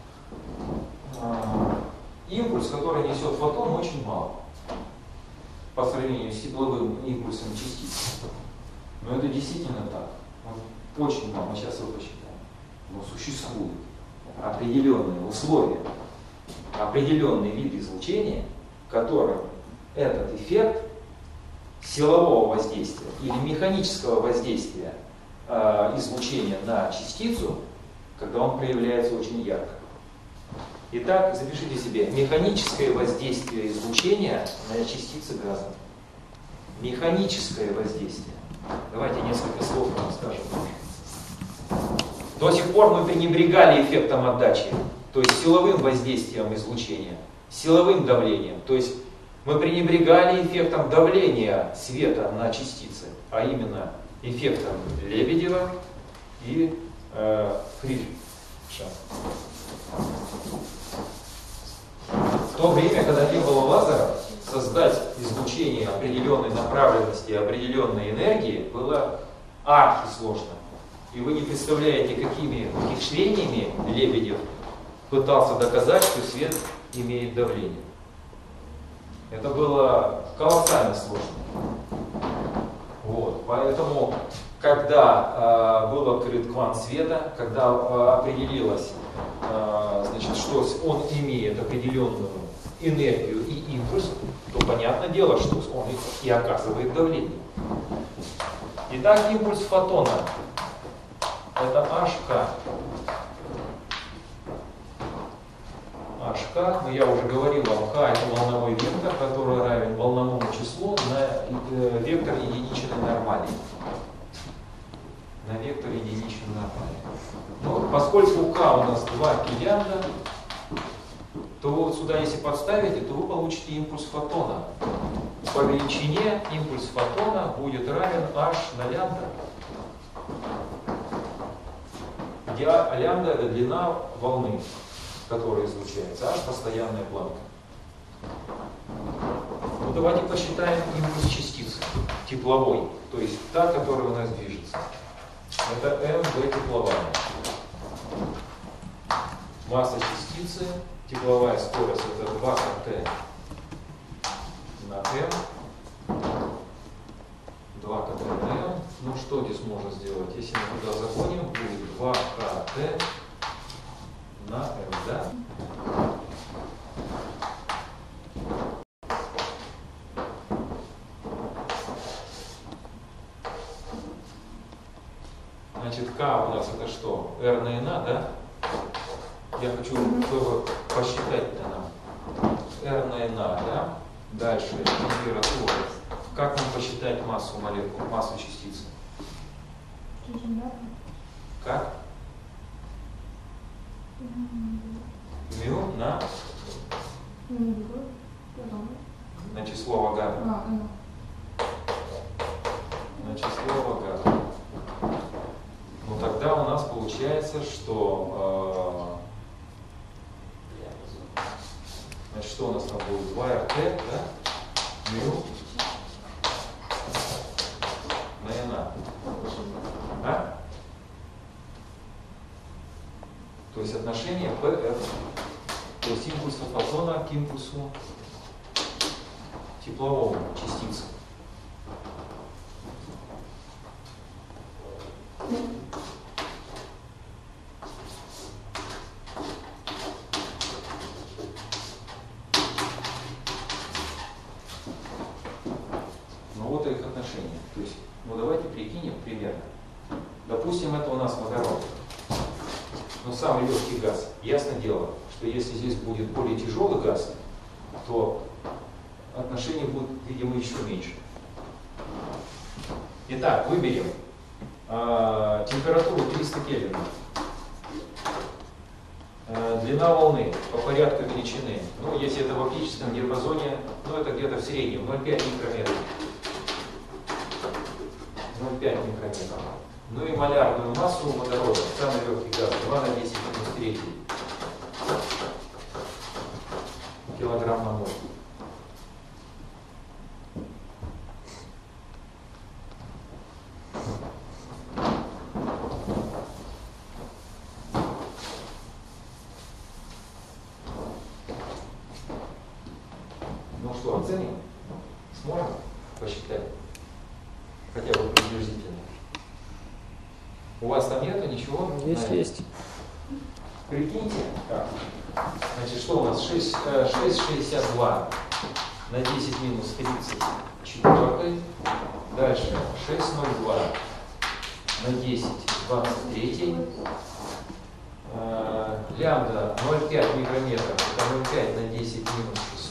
импульс, который несет фотон, очень мал по сравнению с тепловым импульсом частиц. Но это действительно так. Он очень мал, мы сейчас его посчитаем. Но существуют определенные условия, определенный вид излучения, в котором этот эффект силового воздействия или механического воздействия излучения на частицу, когда он проявляется очень ярко. Итак, запишите себе механическое воздействие излучения на частицы газа. Механическое воздействие. Давайте несколько слов вам скажем. До сих пор мы пренебрегали эффектом отдачи, то есть силовым воздействием излучения, силовым давлением. То есть мы пренебрегали эффектом давления света на частицы, а именно эффектом Лебедева и Фридриша. В то время, когда не было лазера, создать излучение определенной направленности и определенной энергии было архисложно. И вы не представляете, какими ухищрениями Лебедев пытался доказать, что свет имеет давление. Это было колоссально сложно. Вот. Поэтому, когда был открыт квант света, когда определилось, значит, что он имеет определенную энергию и импульс, то понятное дело, что он и оказывает давление. Итак, импульс фотона — это HK. HK, но я уже говорил вам, H — это волновой вектор, который равен волновому числу на вектор единичной нормали. На вектор единичной нормали. Ну, поскольку К у нас 2 пилянда, то вот сюда, если подставите, то вы получите импульс фотона. По величине импульс фотона будет равен h на лямбда. Где лямбда — это длина волны, которая излучается, h — постоянная планка. Ну, давайте посчитаем импульс частицы, тепловой, то есть та, которая у нас движется. Это mv тепловая. Масса частицы, тепловая скорость — это 2 kt на m. 2 kt на m. Ну что здесь можно сделать? Если мы туда загоним, будет 2 kt на m, да? Значит, К у нас это что? R на N, да? Я хочу посчитать нам. R на N, да? Дальше температура. Как нам посчитать массу молекул, массу частицы? Как? Мю на число Вагана. На число Вагана. Ну тогда у нас получается, что значит, что у нас там будет? 2RT, да? Мю на N. А? То есть отношение PR. То есть импульс фотона к импульсу тепловому частицы. Ну вот их отношения. То есть, ну давайте прикинем примерно. Допустим, это у нас водород. Но самый легкий газ. Ясное дело, что если здесь будет более тяжелый газ, то отношения будут, видимо, еще меньше. Итак, выберем температуру 300 Кельвинов. Длина волны по порядку величины. Ну, если это в оптическом диапазоне, ну это где-то в среднем 0,5 микрометров. 0,5 микрометров. Ну и малярную массу водорода, самый легкий газ, 2 на 10 минус 3 килограмм на моль. Ну что, оценим? Сможем посчитать? Хотя бы приблизительно. У вас там нету ничего? Есть. Прикиньте. Так. Значит, что у нас? 6,62 на 10 минус 34. Дальше 6,02 на 10 23. лямбда 0,5 микрометров, это 0,5 на 10 минус 6.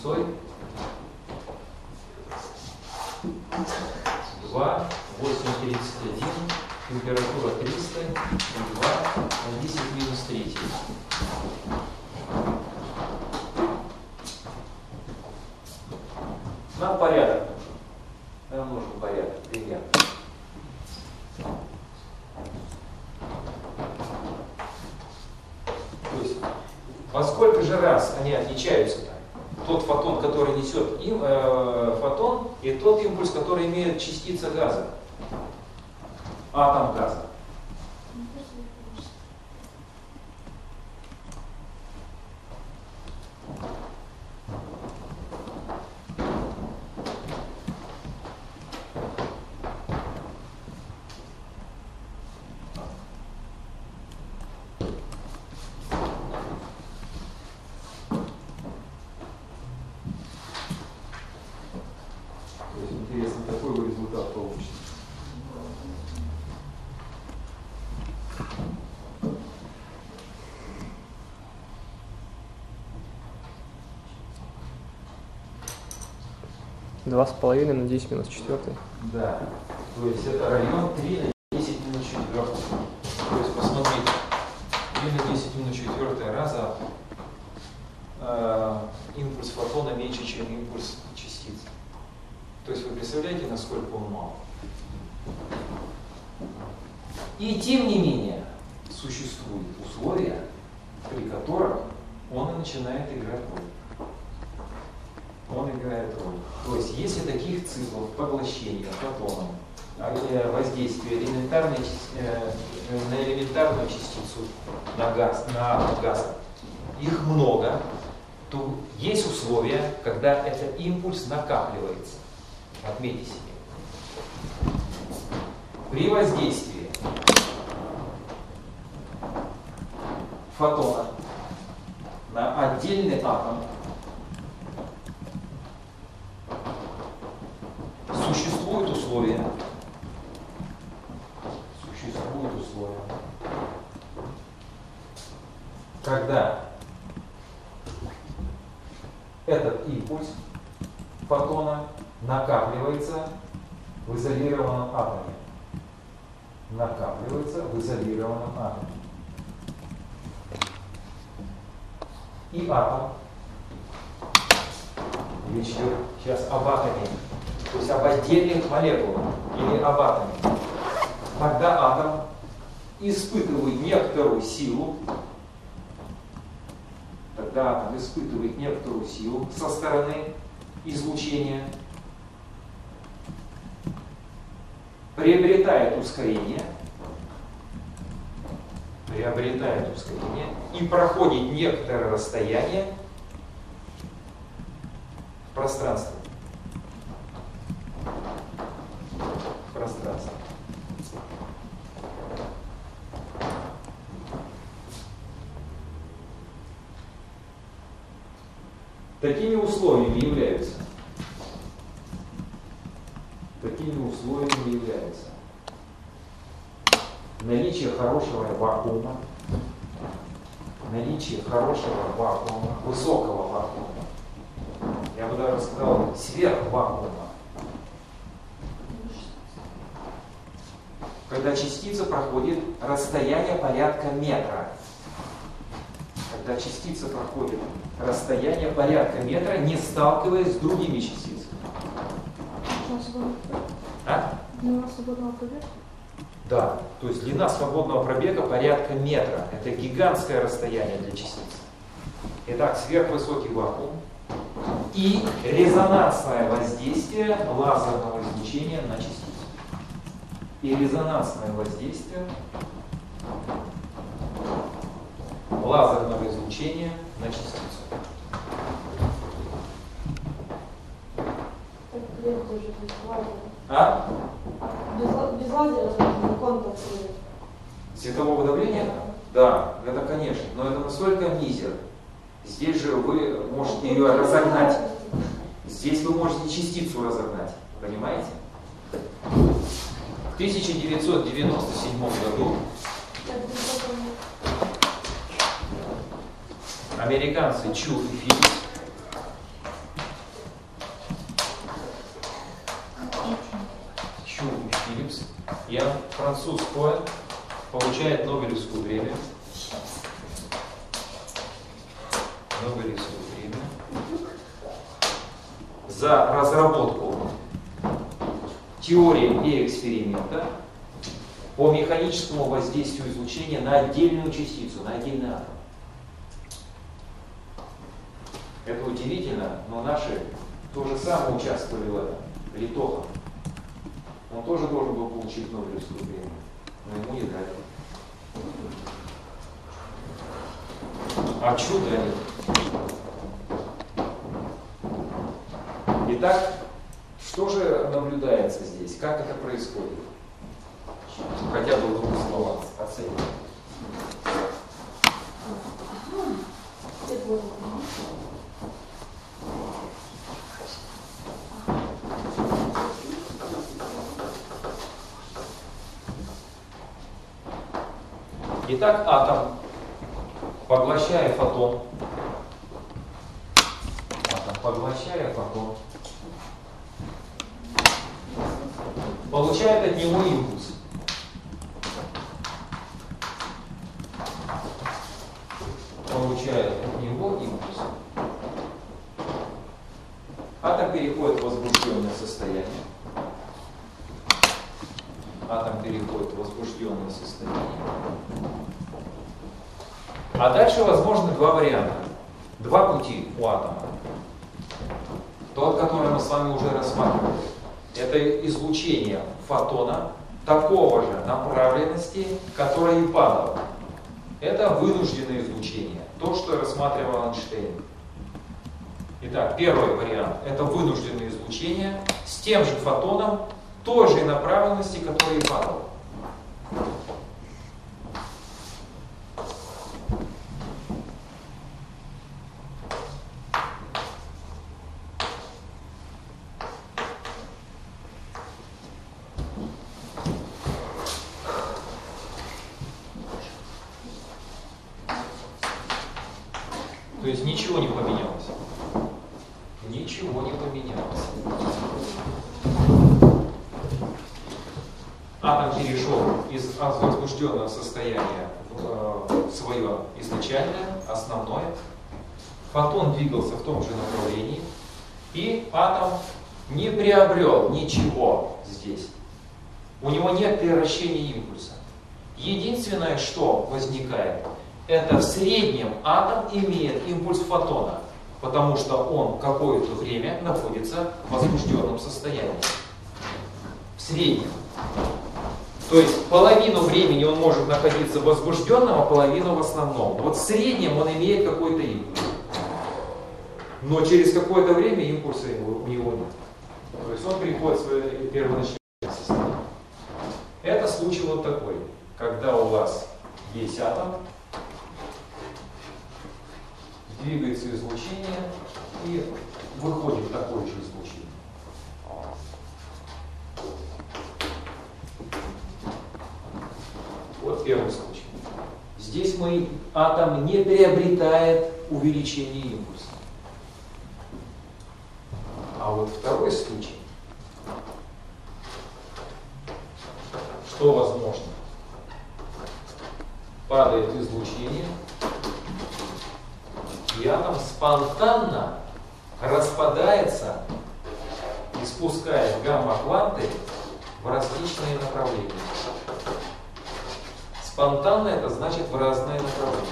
2, 8,31, температура 300, и 2 на 10 минус 3. Нам порядок. Нам нужен порядок, примерно. То есть, во сколько же раз они отличаются-то? Тот фотон, который несет фотон, и тот импульс, который имеет частица газа, атом газа. Интересно, какой вы результат получите. Два с половиной на 10 минус 4. Да. То есть это район 3 на 10 минус 4. То есть посмотрите, 3 на 10 минус 4 раза импульс фотона меньше, чем импульс частицы. То есть вы представляете, насколько он мал? И тем не менее существуют условия, при которых он и начинает играть роль. Он играет роль. То есть если таких циклов поглощения фотоном, воздействия на элементарную частицу, на газ, на атом газа, их много, то есть условия, когда этот импульс накапливается. Отметьте себе. При воздействии фотона на отдельный атом существуют условия, когда этот импульс фотона накапливается в изолированном атоме. Накапливается в изолированном атоме. И атом, речь идет сейчас об атоме, то есть об отдельных молекулах или об атоме. Когда атом испытывает некоторую силу, со стороны излучения, приобретает ускорение и проходит некоторое расстояние в пространстве. Такими условиями являются наличие хорошего вакуума, высокого вакуума, я бы даже сказал сверхвакуума, когда частица проходит расстояние порядка метра. Не сталкиваясь с другими частицами. Длина свободного пробега? Да, то есть длина свободного пробега порядка метра. Это гигантское расстояние для частиц. Итак, сверхвысокий вакуум и резонансное воздействие лазерного излучения на частицу. Без лазера закон подсветит. Светового давления? Да, это конечно, но это настолько мизер. Здесь же вы можете ее разогнать. Здесь вы можете частицу разогнать. Понимаете? В 1997 году Американцы Чу и Филлипс. Чу и Филлипс. Француз Коэн получает Нобелевскую премию. Нобелевскую премию за разработку теории и эксперимента по механическому воздействию излучения на отдельную частицу, на отдельный атом. Это удивительно, но наши тоже самое участвовали в этом. Литоха. Он тоже должен был получить Нобелевскую премию, но ему не дали. А чудо нет. Итак, что же наблюдается здесь? Как это происходит? Хотя бы в двух словах оценим. Итак, атом, поглощая фотон, получает от него импульс. Атом переходит в возбужденное состояние. А дальше возможны два варианта. Два пути у атома. Тот, который мы с вами уже рассматривали. Это излучение фотона такого же направленности, которое и падало. Это вынужденное излучение. То, что рассматривал Эйнштейн. Итак, первый вариант – это вынужденное излучение с тем же фотоном той же направленности, которая и падала. То есть ничего не поменялось. Ничего не поменялось. Атом перешел из возбужденного состояния в свое изначальное, основное. Фотон двигался в том же направлении. И атом не приобрел ничего здесь. У него нет превращения импульса. Единственное, что возникает, это в среднем атом имеет импульс фотона, потому что он какое-то время находится в возбужденном состоянии. В среднем. То есть половину времени он может находиться в возбужденном, а половину в основном. Вот в среднем он имеет какой-то импульс. Но через какое-то время импульса у него нет. То есть он приходит в свое первоначальное состояние. Это случай вот такой, когда у вас есть атом, двигается излучение и выходит такое же излучение. Вот первый случай. Здесь атом не приобретает увеличение импульса. А вот второй случай. Что возможно? Падает излучение, и атом спонтанно распадается, испускает гамма-кванты в различные направления. Спонтанно это значит в разные направления.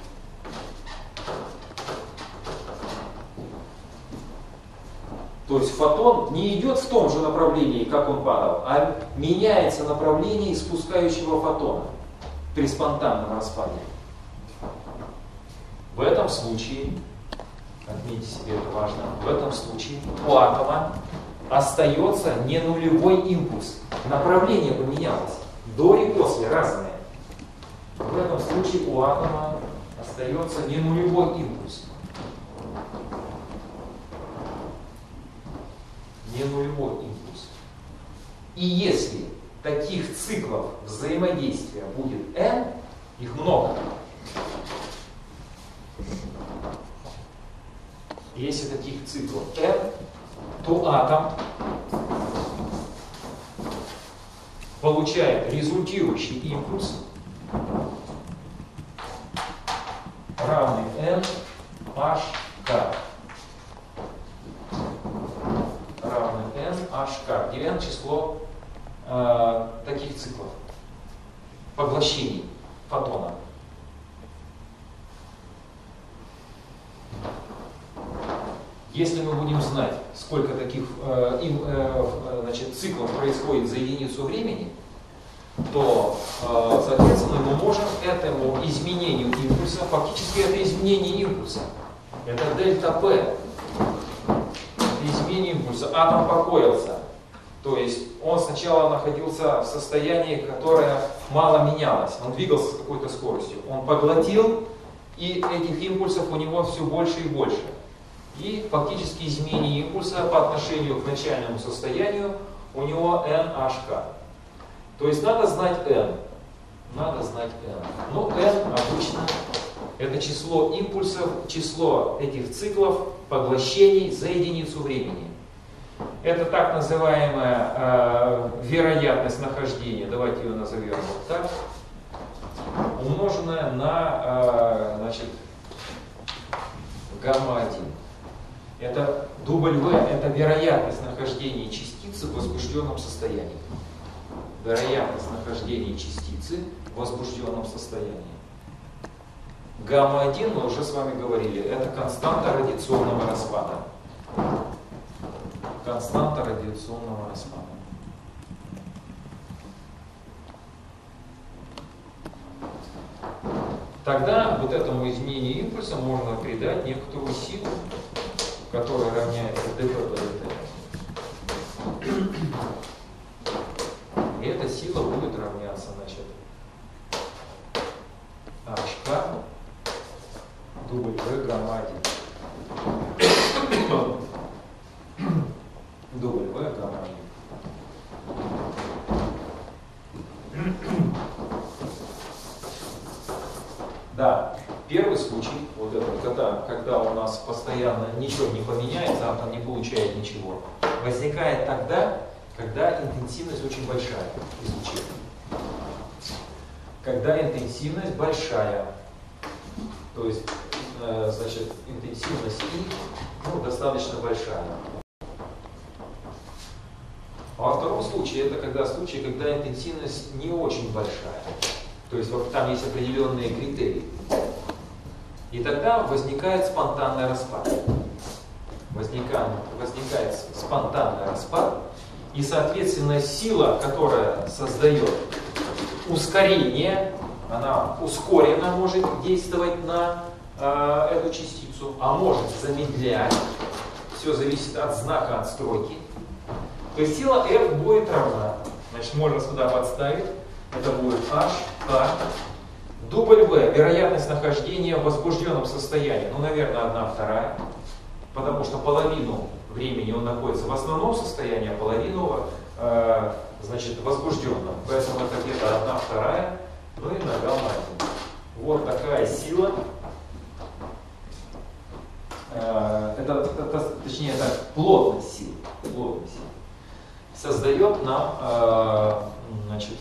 То есть фотон не идет в том же направлении, как он падал, а меняется направление испускающего фотона при спонтанном распаде. В этом случае, отметьте себе это важно, в этом случае у атома остается не нулевой импульс. Направление поменялось. До и после разные. В этом случае у атома остается не нулевой импульс. Не нулевой импульс. И если таких циклов взаимодействия будет n, их много, если таких циклов n, то атом получает результирующий импульс, равный n hk. Равный n hk, где n число таких циклов, поглощений фотона. Если мы будем знать, сколько таких циклов происходит за единицу времени, то, соответственно, мы можем этому изменению импульса, фактически это изменение импульса, это дельта P, это изменение импульса, атом покоился. То есть он сначала находился в состоянии, которое мало менялось, он двигался с какой-то скоростью, он поглотил, и этих импульсов у него все больше и больше. И фактически изменение импульса по отношению к начальному состоянию у него NHK. То есть надо знать n. Надо знать n. Но n обычно это число импульсов, число этих циклов поглощений за единицу времени. Это так называемая вероятность нахождения, давайте ее назовем вот так, умноженная на гамма-1. Это W, это вероятность нахождения частицы в возбужденном состоянии. Вероятность нахождения частицы в возбужденном состоянии. Гамма-1, мы уже с вами говорили, это константа радиационного распада. Константа радиационного распада. Тогда вот этому изменению импульса можно придать некоторую силу, которая равняется dp по dt. И эта сила будет равняться, значит, hk w гамма 1. W гамма 1. Да, первый случай, вот это, когда у нас постоянно ничего не поменяется, атом не получает ничего, возникает тогда, когда интенсивность очень большая излучения. Когда интенсивность большая, то есть, значит, интенсивность И достаточно большая. А во втором случае, это когда интенсивность не очень большая. То есть вот там есть определенные критерии. И тогда возникает спонтанный распад. Возникает спонтанный распад. И, соответственно, сила, которая создает ускорение, она ускоренно может действовать на эту частицу, а может замедлять. Все зависит от знака отстройки. То есть сила F будет равна. Значит, можно сюда подставить. Это будет HK W, вероятность нахождения в возбужденном состоянии. Ну, наверное, 1/2. Потому что половину времени он находится в основном состоянии, а половину, значит, возбужденном. Поэтому это где-то 1/2, ну и на гамма 1. Вот такая сила. Точнее, это плотность силы. Создает нам, значит,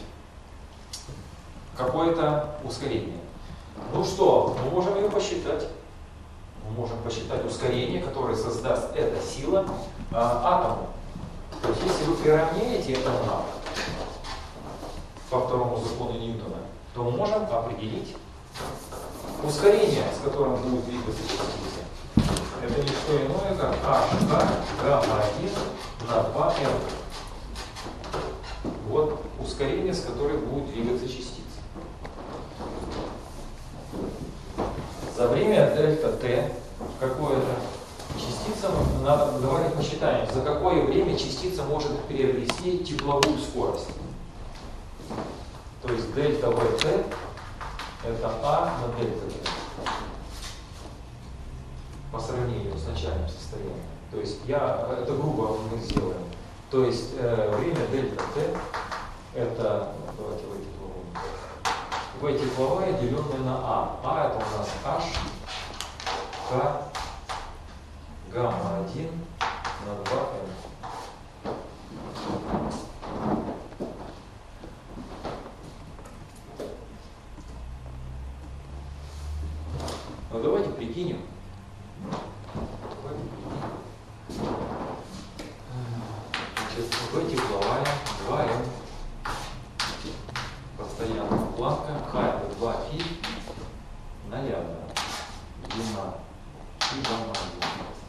какое-то ускорение. Ну что, мы можем ее посчитать. Мы можем посчитать ускорение, которое создаст эта сила атому. То есть, если вы приравняете это на по второму закону Ньютона, то мы можем определить ускорение, с которым будет двигаться частица. Это не что иное, как HK гамма 1 на 2m. Вот ускорение, с которым будет двигаться частица. За время дельта t какое-то частица, давайте посчитаем, за какое время частица может приобрести тепловую скорость. То есть дельта vt это А на дельта t по сравнению с начальным состоянием. То есть это грубо мы сделаем. То есть время дельта t это, давайте v тепловая, деленная на А. А это у нас H, K, гамма-1 на 2m. Ну давайте прикинем. Значит, В тепловая 2m. Постоянная планка. Х это 2φ на лямбда. Длина и гамма-1.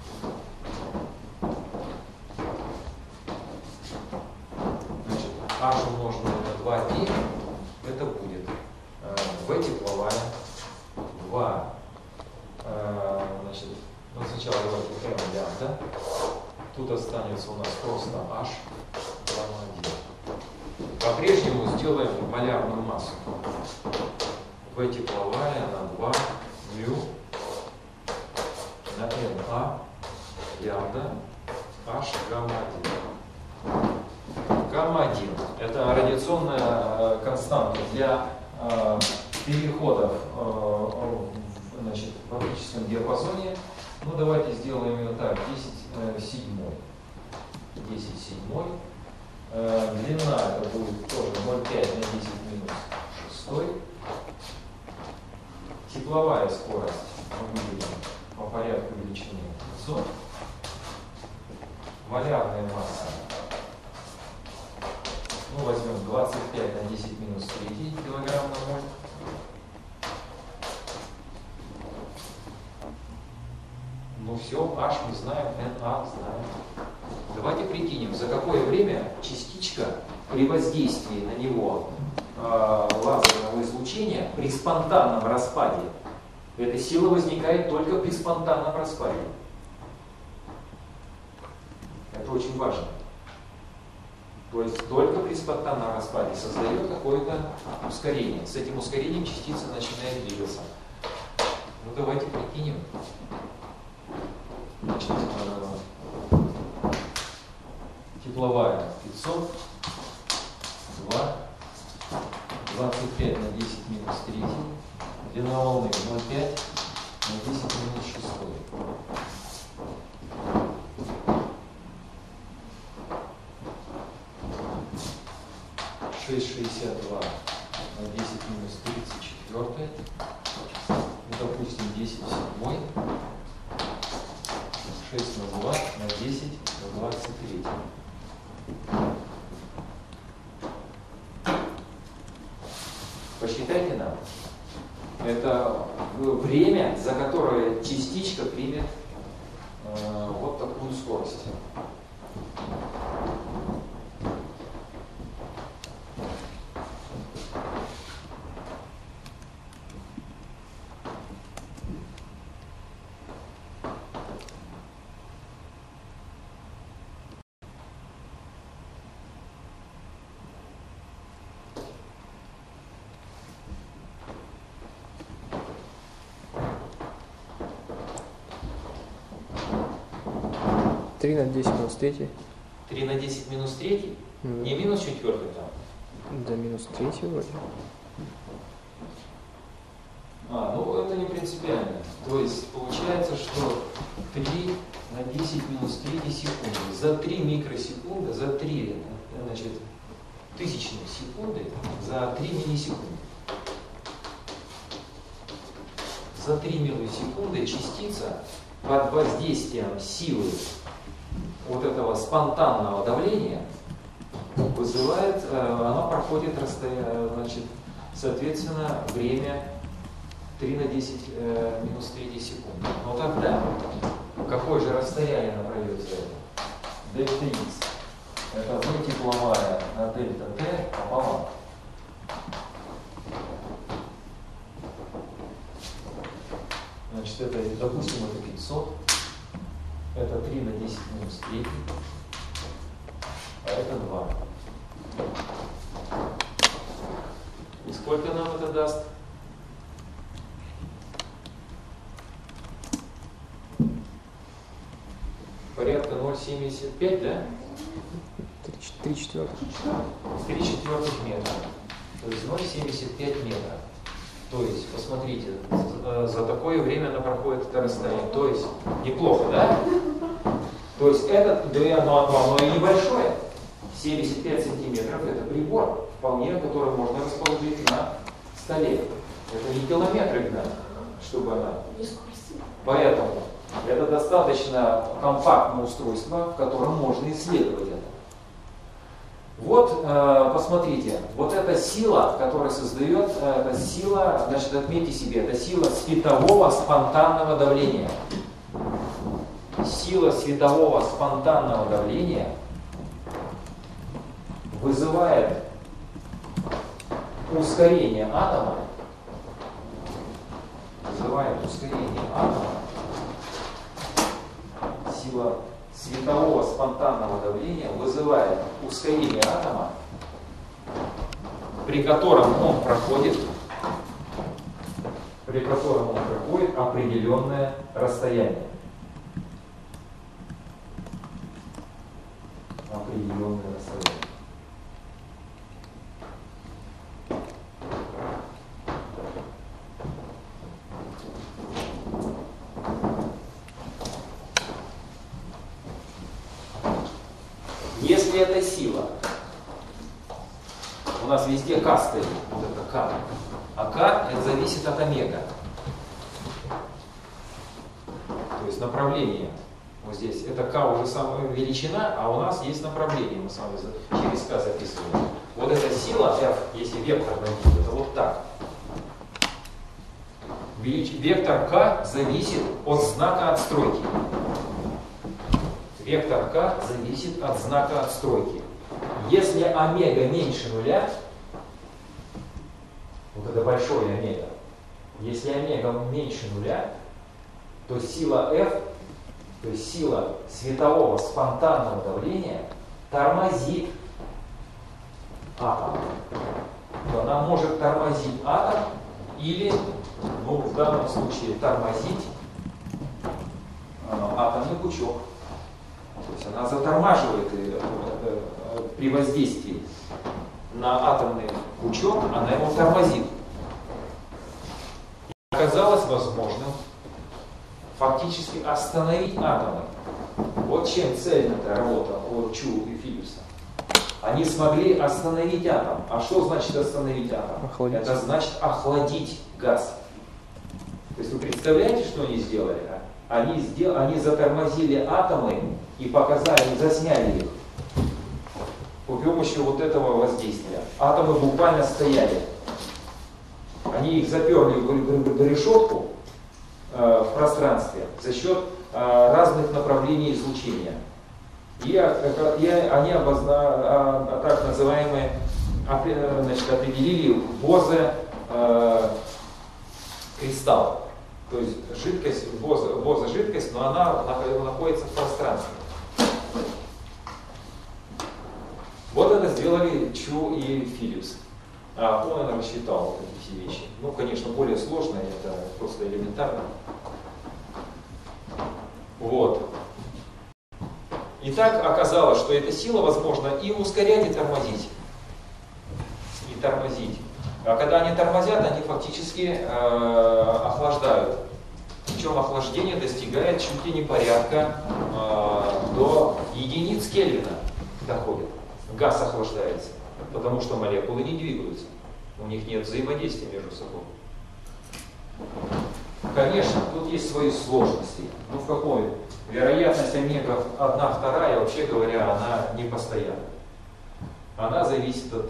Значит, h умноженное на 2π, это будет V тепловая 2. Значит, ну сначала давайте m лямбда. Тут останется у нас просто h гамма-1. По-прежнему сделаем малярную массу. V тепловая на 2 μ на na лямбда h гамма-1. Гамма-1 – это радиационная константа для переходов значит, в оптическом диапазоне. Ну, давайте сделаем ее так, 10 седьмой. 10 седьмой. Длина это будет тоже 0,5 на 10 минус 6. Тепловая скорость мы выделим по порядку величины 500. Малярная масса. Ну, возьмем 25 на 10 минус 3 килограмм на моль. Ну все, H мы знаем, Na знаем. Давайте прикинем, за какое время частичка при воздействии на него лазерного излучения при спонтанном распаде, эта сила возникает только при спонтанном распаде. Это очень важно. То есть только при спонтанном распаде создает какое-то ускорение. С этим ускорением частица начинает двигаться. Ну давайте прикинем. Значит, тепловая 500, 2, 25 на 10 минус 3, длина волны 0,5 на 10 минус 6. 6,62 на 10 минус 34, ну, допустим, 10 в 7, 6 на 2 на 10 на 23. Посчитайте нам. Это время, за которое частичка примет вот такую скорость. Три на 10 минус 3. 3 на 10 минус 3? Не минус 4 там? Да, минус 3 вроде. Ну это не принципиально. То есть получается, что 3 на 10 минус 3 секунды. За 3 микросекунды, за 3, значит, тысячные секунды, за 3 миллисекунды. За 3 миллисекунды частица под воздействием силы вот этого спонтанного давления вызывает, она проходит расстояние, значит, соответственно, время 3 на 10 минус 3 секунды. Но тогда какое же расстояние она пройдет за это? Дельта X. Это V тепловая на дельта T пополам. Значит, это, допустим, это 500. Это 3 на 10 минус 3. А это 2. И сколько нам это даст? Порядка 0,75, да? 3 четвертых. 3 четвертых метра. То есть 0,75 метра. То есть, посмотрите, за такое время она проходит это расстояние. То есть, неплохо, да? То есть это, да, оно и небольшое. 75 сантиметров это прибор, вполне, который можно расположить на столе. Это не километры гнать, чтобы она. Поэтому это достаточно компактное устройство, в котором можно исследовать это. Вот, посмотрите, вот эта сила, которая создает, эта сила, значит, отметьте себе, это сила светового спонтанного давления. Сила светового спонтанного давления вызывает ускорение атома, сила светового спонтанного давления вызывает ускорение атома, при котором он проходит определенное расстояние. Если эта сила, у нас везде К стоит, вот это К, а К это зависит от омега. То есть направление. Вот здесь это К уже самая величина, а у нас есть направление, мы с вами через К записываем. Вот эта сила F, если вектор найти, это вот так. Вектор К зависит от знака отстройки. Вектор К зависит от знака отстройки. Если омега меньше нуля, вот это большое омега, если омега меньше нуля, то сила F, то есть сила светового спонтанного давления, тормозит атом. Она может тормозить атом или, ну, в данном случае, тормозить атомный пучок. То есть она затормаживает при воздействии на атомный пучок, она его тормозит. И оказалось возможным фактически остановить атомы. Вот чем цельная работа от Чу и Филлипса. Они смогли остановить атом. А что значит остановить атом? Охладить. Это значит охладить газ. То есть вы представляете, что они сделали? Они затормозили атомы и показали, засняли их при помощи вот этого воздействия. Атомы буквально стояли. Они их заперли в решетку в пространстве за счет разных направлений излучения. И они так называемые, значит, определили Бозе-кристалл. То есть жидкость, Бозе-жидкость, но она находится в пространстве. Вот это сделали Чу и Филлипс. Он рассчитал эти все вещи. Ну, конечно, более сложно, это просто элементарно. Вот. И так оказалось, что эта сила возможно и ускорять, и тормозить. А когда они тормозят, они фактически охлаждают. Причем охлаждение достигает чуть ли не порядка до единиц Кельвина доходит. Газ охлаждается, потому что молекулы не двигаются. У них нет взаимодействия между собой. Конечно, тут есть свои сложности. Ну, в какой? Вероятность омега 1/2, вообще говоря, она не постоянна. Она зависит от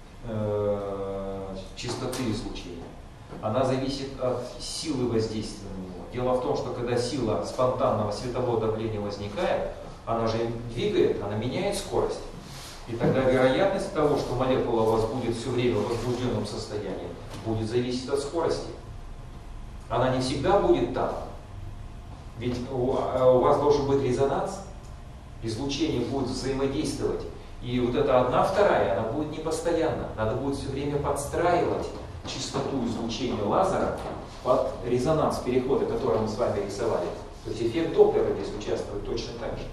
частоты излучения. Она зависит от силы воздействия на него. Дело в том, что когда сила спонтанного светового давления возникает, она же двигает, она меняет скорость. И тогда вероятность того, что молекула у вас будет все время в возбужденном состоянии, будет зависеть от скорости. Она не всегда будет там. Ведь у вас должен быть резонанс, излучение будет взаимодействовать. И вот эта 1/2, она будет непостоянна. Надо будет все время подстраивать частоту излучения лазера под резонанс перехода, который мы с вами рисовали. То есть эффект Доплера здесь участвует точно так же.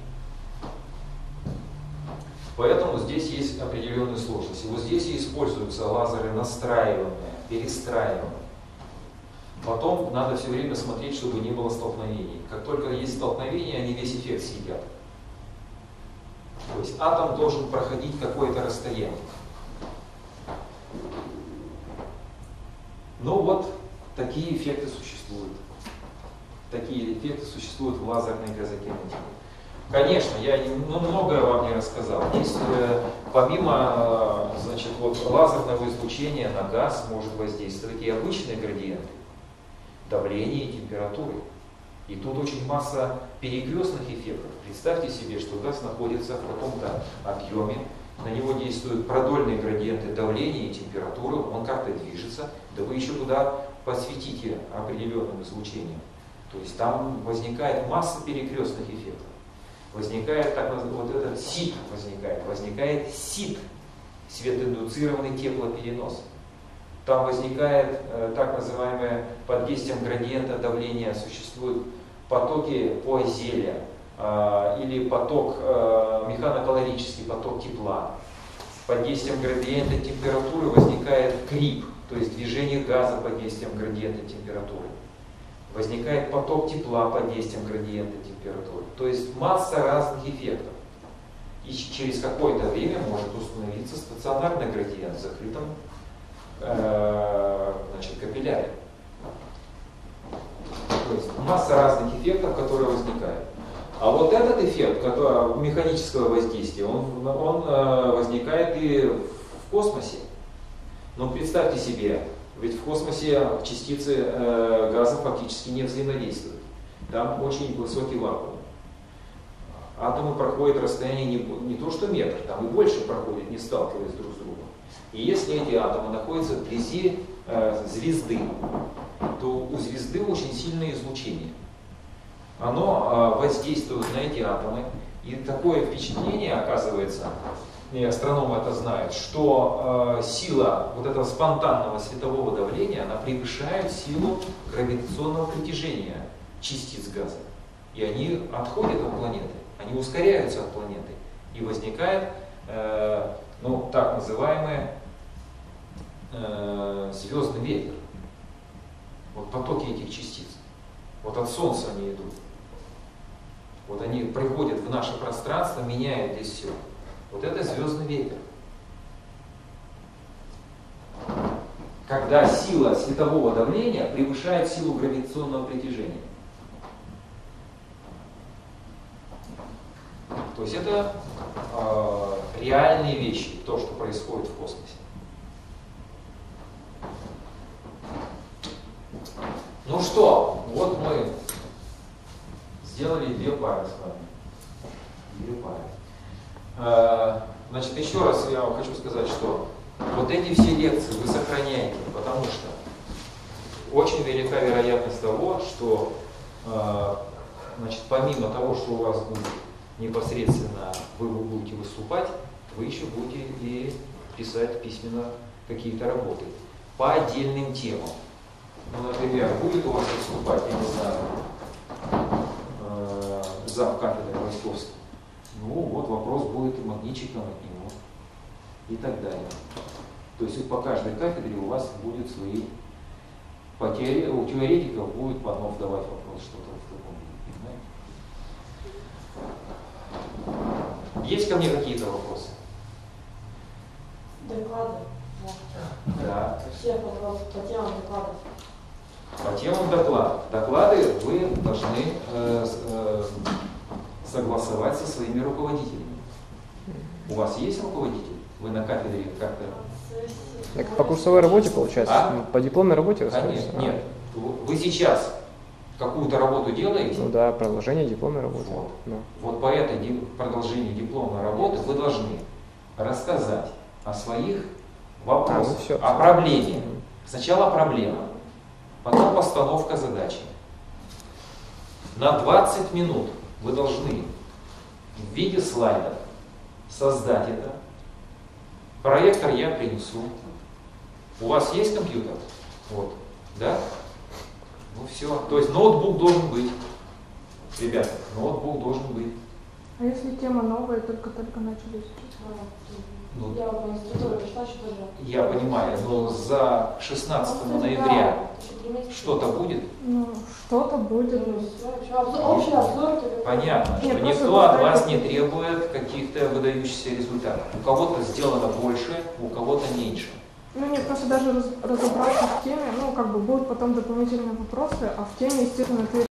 Поэтому здесь есть определенные сложности. Вот здесь и используются лазеры настраиваемые, перестраиваемые. Потом надо все время смотреть, чтобы не было столкновений. Как только есть столкновение, они весь эффект съедят. есть атом должен проходить какое-то расстояние. Ну вот, такие эффекты существуют. Такие эффекты существуют в лазерной газокинетике. Конечно, я многое вам не рассказал. Здесь помимо значит, вот, лазерного излучения на газ может воздействовать и обычные градиенты давления и температуры. И тут очень масса перекрестных эффектов. Представьте себе, что газ находится в каком-то объеме, на него действуют продольные градиенты давления и температуры, он как-то движется, да вы еще туда посветите определенным излучением. То есть там возникает масса перекрестных эффектов. Возникает так называемый вот этот СИТ, возникает СИТ, светоиндуцированный теплоперенос. Там возникает так называемое под действием градиента давления существуют потоки Пуазеля или поток механокалорический поток тепла. Под действием градиента температуры возникает крип, то есть движение газа под действием градиента температуры. Возникает поток тепла под действием градиента температуры. То есть масса разных эффектов. И через какое-то время может установиться стационарный градиент в закрытом значит, капилляре. То есть масса разных эффектов, которые возникают. А вот этот эффект механического воздействия, он возникает и в космосе. Но представьте себе, ведь в космосе частицы газа фактически не взаимодействуют. Там очень высокий вакуум. Атомы проходят расстояние не то что метр, там и больше проходят, не сталкиваясь друг с другом. И если эти атомы находятся вблизи звезды, то у звезды очень сильное излучение. Оно воздействует на эти атомы, и такое впечатление оказывается, и астрономы это знают, что сила вот этого спонтанного светового давления, она превышает силу гравитационного притяжения частиц газа. И они отходят от планеты, они ускоряются от планеты, и возникает ну, так называемый звездный ветер. Вот потоки этих частиц. Вот от Солнца они идут. Вот они приходят в наше пространство, меняют здесь все. Вот это звездный ветер. Когда сила светового давления превышает силу гравитационного притяжения. То есть это реальные вещи, то, что происходит в космосе. Ну что, вот мы сделали две пары с вами. Две пары. Значит, еще раз я вам хочу сказать, что вот эти все лекции вы сохраняете, потому что очень велика вероятность того, что значит, помимо того, что у вас будет непосредственно вы будете выступать, вы еще будете и писать письменно какие-то работы по отдельным темам. Ну, например, будет у вас выступать, я не знаю, зав. Кафедры Ростовский. Ну, вот вопрос будет и магнитчиком от него и так далее. То есть по каждой кафедре у вас будет свои потери, у теоретиков будет Панов давать вопрос, что-то в таком виде, понимаете? Есть ко мне какие-то вопросы? Доклады. Да. Все вопросы по темам докладов. По темам докладов. Доклады вы должны согласовать со своими руководителями. У вас есть руководитель? Вы на кафедре как-то? Так по курсовой работе получается? А? По дипломной работе? Конечно, нет. Вы сейчас какую-то работу делаете? Ну да, продолжение дипломной работы. Вот. Да. Вот по этой продолжению дипломной работы вы должны рассказать о своих вопросах, ну всё. о проблеме. Сначала проблема, потом постановка задачи. На 20 минут вы должны в виде слайдов создать это. Проектор я принесу. У вас есть компьютер? Вот. Да? Ну все. То есть ноутбук должен быть. Ребята, ноутбук должен быть. А если тема новая, только-только начали изучить? Ну, Я вот на институте пришла, что тоже. я понимаю, но за 16 ноября что-то будет? Ну, что-то будет. Общий обзор. Понятно, что Нет, просто никто от повторяю. вас не требует каких-то выдающихся результатов. У кого-то сделано больше, у кого-то меньше. Ну нет, просто даже разобраться в теме, ну как бы будут потом дополнительные вопросы, а в теме, естественно, ты